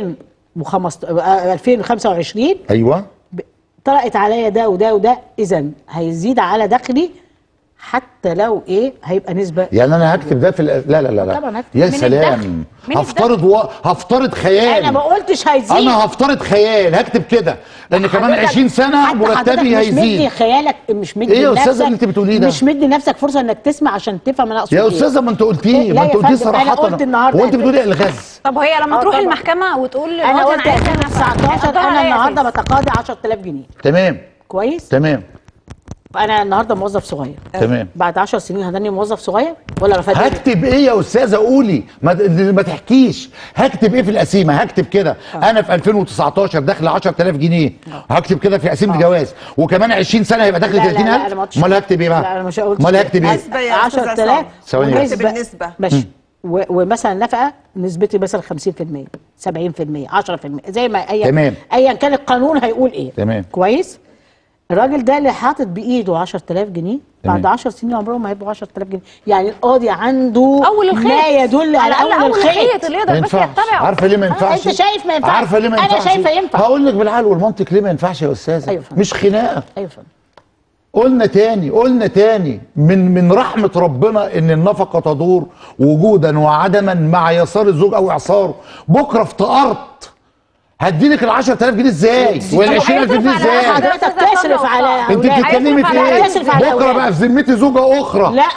2025 ايوه طرقت عليا ده وده وده، اذا هيزيد على دخلي حتى لو هيبقى نسبه. يعني انا هكتب ده في لا لا لا طبعا هكتب يا سلام. هفترض خيال. انا ما قلتش هيزيد، انا هفترض خيال، هكتب كده لان كمان 20 سنه مرتبي هيزيد. مش مدي خيالك، مش مدي ايه يا استاذه اللي انت بتقوليه ده؟ مش مدي نفسك فرصه انك تسمع عشان تفهم انا اقصد يا استاذه ما انت قلتيه، ما انت قلتيه صراحه. انا قلت النهارده وانت بتقولي الغاز. طب هي لما تروح المحكمه وتقول انا قلت 2019 انا النهارده بتقاضى 10,000 جنيه تمام كويس تمام. انا النهارده موظف صغير تمام. بعد 10 سنين هداني موظف صغير ولا رفضت؟ هكتب ايه يا استاذه؟ قولي ما تحكيش. هكتب ايه في القسيمه؟ هكتب كده انا في 2019 دخل 10,000 جنيه. هكتب كده في قسيمه جواز، وكمان 20 سنه هيبقى دخل 30,000. امال هكتب ايه بقى؟ لا انا مش قلت. امال هكتب ايه؟ 10,000 بالنسبه ماشي. ومثلا نفقه نسبتي مثلا 50%، 70%، 10%، زي ما ايا كان القانون هيقول ايه. تمام كويس؟ الراجل ده اللي حاطط بايده 10,000 جنيه بعد 10 سنين عمرهم ما هيبقوا 10,000 جنيه. يعني القاضي عنده اول الخيط، ما يدل على اول الخيط اللي يقدر بس يتبعه. عارفه ليه ما ينفعش؟ انت شايف ما ينفعش، عارفه ليه ما ينفعش؟ انا شايفه ينفع. هقول لك بالعقل والمنطق ليه ما ينفعش يا استاذه. أيوة مش خناقه. ايوه قلنا تاني من رحمه ربنا ان النفقه تدور وجودا وعدما مع يسار الزوج او اعصاره. بكره افتقرت هديلك ال 10,000 جنيه ازاي؟ وال 20,000 جنيه ازاي؟ حضرتك تصرف على انت بتتكلمي في ايه؟ بكره بقى في ذمتي زوجه اخرى. لا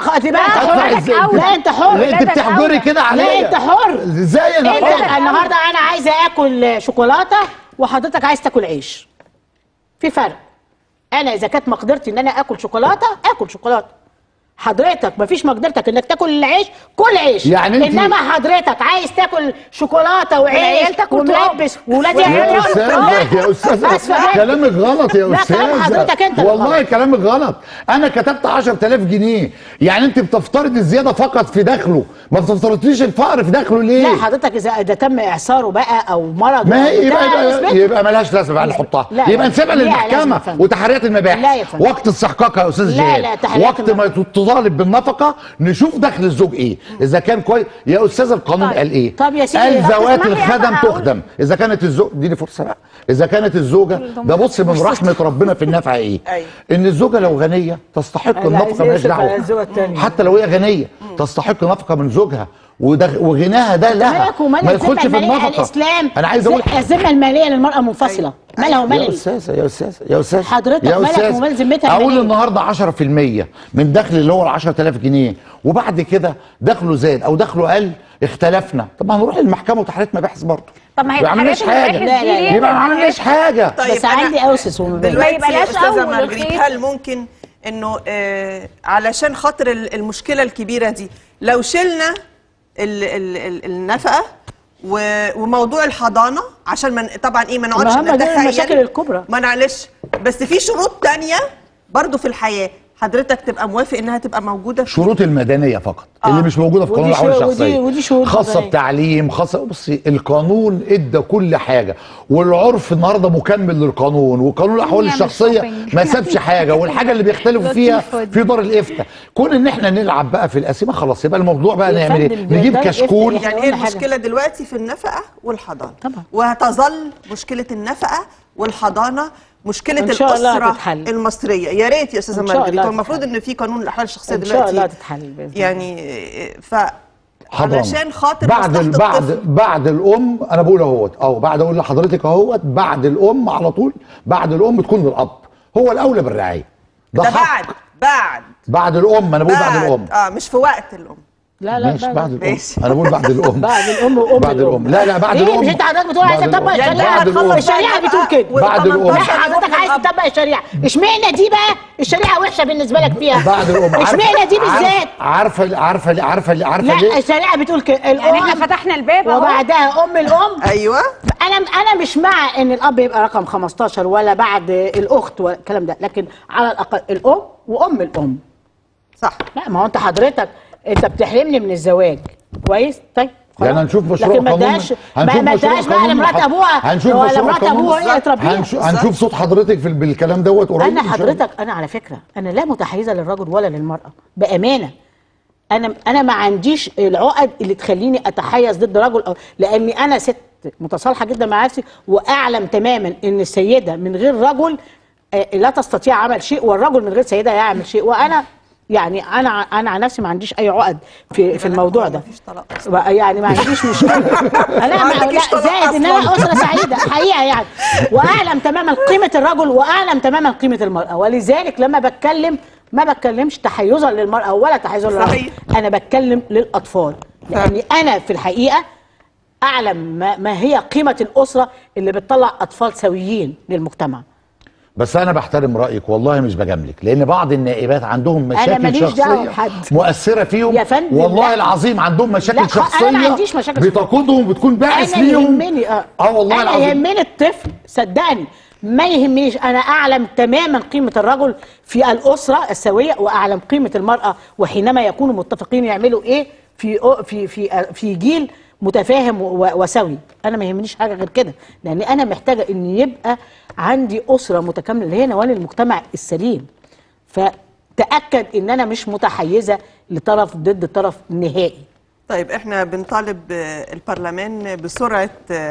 لا انت حر. لا انت بتحجري كده عليا. لا انت حر. ازاي انا حر؟ النهارده انا عايزه اكل شوكولاته وحضرتك عايز تاكل عيش. في فرق. انا اذا كانت مقدرتي ان انا اكل شوكولاته اكل شوكولاته. حضرتك مفيش مقدرتك انك تاكل العيش، كل عيش. يعني انما حضرتك عايز تاكل شوكولاته وعيش وملبس وولاد يا استاذه كلامك غلط يا استاذه. حضرتك انت والله كلامك غلط. انا كتبت 10,000 جنيه، يعني انت بتفترض الزياده فقط في دخله، ما بتفترضيش الفقر في دخله ليه؟ لا حضرتك اذا تم اعصاره بقى او مرض ما يبقى مالهاش لازمه بقى نحطها، يبقى نسيبها للمحكمه وتحريات المباحث وقت استحقاقها يا استاذ جهاد. وقت ما طالب بالنفقه نشوف دخل الزوج ايه. اذا كان كويس يا استاذ القانون قال ايه؟ طب يا سيدي قال ذوات الخدم تخدم. اذا كانت الزوجه اديني فرصه بقى. اذا كانت الزوجه ده بص من رحمه ربنا في النفقه ايه؟ ان الزوجه لو غنيه تستحق النفقه مالهاش دعوه. حتى لو هي غنيه تستحق نفقه من زوجها وغناها ده لها ما يدخلش في النفقه. الاسلام انا عايز اقول الذمه الماليه للمراه منفصله. مالها ومال يا استاذ حضرتك مالك ومال ذمتها الماليه. اقول النهارده 10% من دخل اللي هو ال 10,000 جنيه وبعد كده دخله زاد او دخله قل اختلفنا، طب ما هنروح للمحكمه وتحريات مباحث برضه. طب ما هي ما عملناش حاجه. يبقى ما عملناش حاجه. طيب بس عندي اوسس دلوقتي يا استاذه مارجريت، هل ممكن انه علشان خاطر المشكله الكبيره دي لو شلنا النفقه وموضوع الحضانه عشان طبعا ما نقعدش نتخيل المشاكل الكبرى، ما معلش، بس في شروط تانية برضو في الحياه. حضرتك تبقى موافق انها تبقى موجوده في شروط المدنيه فقط اللي مش موجوده في قانون الاحوال الشخصيه، ودي شروط خاصه بتعليم، خاصه. بصي القانون ادى كل حاجه، والعرف النهارده مكمل للقانون، وقانون الاحوال الشخصيه ما سابش حاجه، والحاجه اللي بيختلفوا فيها في دار الافتاء. كون ان احنا نلعب بقى في القسيمه خلاص، يبقى الموضوع بقى نعمل ايه؟ نجيب كشكول. يعني ايه المشكله دلوقتي في النفقه والحضانه؟ طبعا. وهتظل مشكله النفقه والحضانه مشكله الاسره المصريه. يا ريت يا استاذه مارجريت، هو المفروض ان في قانون الاحوال الشخصيه دلوقتي ان شاء الله تتحل باذن الله. يعني علشان خاطر بعد الام، انا بقول اهوت، بعد اقول لحضرتك اهوت، بعد الام على طول، بعد الام تكون للاب، هو الاولى بالرعايه. ده بعد الام، انا بقول بعد الام، مش في وقت الام. لا ماشي بعد الام، انا بقول بعد الام. بعد الام وام بعد الام. لا بعد الام. مش انت حضرتك بتقول عايز تطبق الشريعه؟ الشريعه بتقول كده. بعد الام. لا حضرتك عايز تطبق الشريعه، اشمعنى دي بقى الشريعه وحشه بالنسبه لك فيها؟ بعد الام. اشمعنى دي بالذات؟ عارفه لا الشريعه بتقول كده، يعني احنا فتحنا الباب وبعدها ام الام. ايوه. انا مش مع ان الاب يبقى رقم 15 ولا بعد الاخت والكلام ده، لكن على الاقل الام وام الام. صح. لا ما هو انت حضرتك انت بتحرمني من الزواج، كويس؟ طيب يعني هنشوف مشروع قانون، ما اداش بقى لمرات ابوها ولا مرات ابوها هي تربيها. هنشوف صوت حضرتك بالكلام دوت قريب. انا حضرتك انا على فكره انا لا متحيزه للرجل ولا للمراه بامانه. انا ما عنديش العقد اللي تخليني اتحيز ضد رجل، لاني انا ست متصالحه جدا مع نفسي، واعلم تماما ان السيده من غير رجل لا تستطيع عمل شيء، والرجل من غير سيده يعمل شيء. وانا يعني انا عن نفسي ما عنديش اي عقد في الموضوع ده، يعني ما عنديش مشكله. لا زائد ان انا اسره سعيده حقيقه يعني، واعلم تماما قيمه الرجل واعلم تماما قيمه المراه. ولذلك لما بتكلم ما بتكلمش تحيزا للمراه ولا تحيزا للرجل، انا بتكلم للاطفال، لاني انا في الحقيقه اعلم ما هي قيمه الاسره اللي بتطلع اطفال سويين للمجتمع. بس انا بحترم رايك والله، مش بجاملك، لان بعض النائبات عندهم مشاكل شخصيه مؤثره فيهم، والله العظيم عندهم مشاكل شخصيه. انا ما عنديش مشاكل بتقودهم وبتكون باعث ليهم. انا يهمني والله العظيم انا يهمني الطفل، صدقني ما يهمنيش. انا اعلم تماما قيمه الرجل في الاسره السويه، واعلم قيمه المراه، وحينما يكونوا متفقين يعملوا ايه في جيل متفاهم وسوي. انا ما يهمنيش حاجه غير كده، لان انا محتاجه ان يبقى عندي اسره متكامله اللي هي نوال المجتمع السليم. فتاكد ان انا مش متحيزه لطرف ضد طرف نهائي. طيب احنا بنطالب البرلمان بسرعه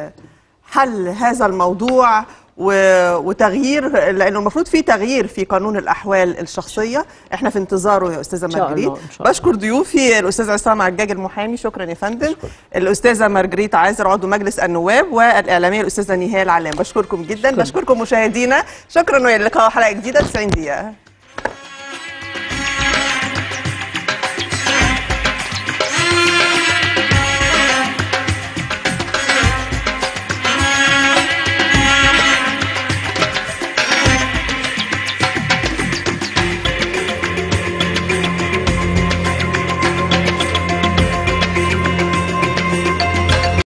حل هذا الموضوع وتغيير، لانه المفروض في تغيير في قانون الاحوال الشخصيه. احنا في انتظاره يا استاذه مارجريت. بشكر ضيوفي الاستاذ عصام عجاج المحامي، شكرا يا فندم. الاستاذه مارجريت عازر عضو مجلس النواب، والاعلاميه الاستاذه نهال علام. بشكركم جدا. بشكركم مشاهدينا، شكرا، والى اللقاء حلقه جديده 90 دقيقه.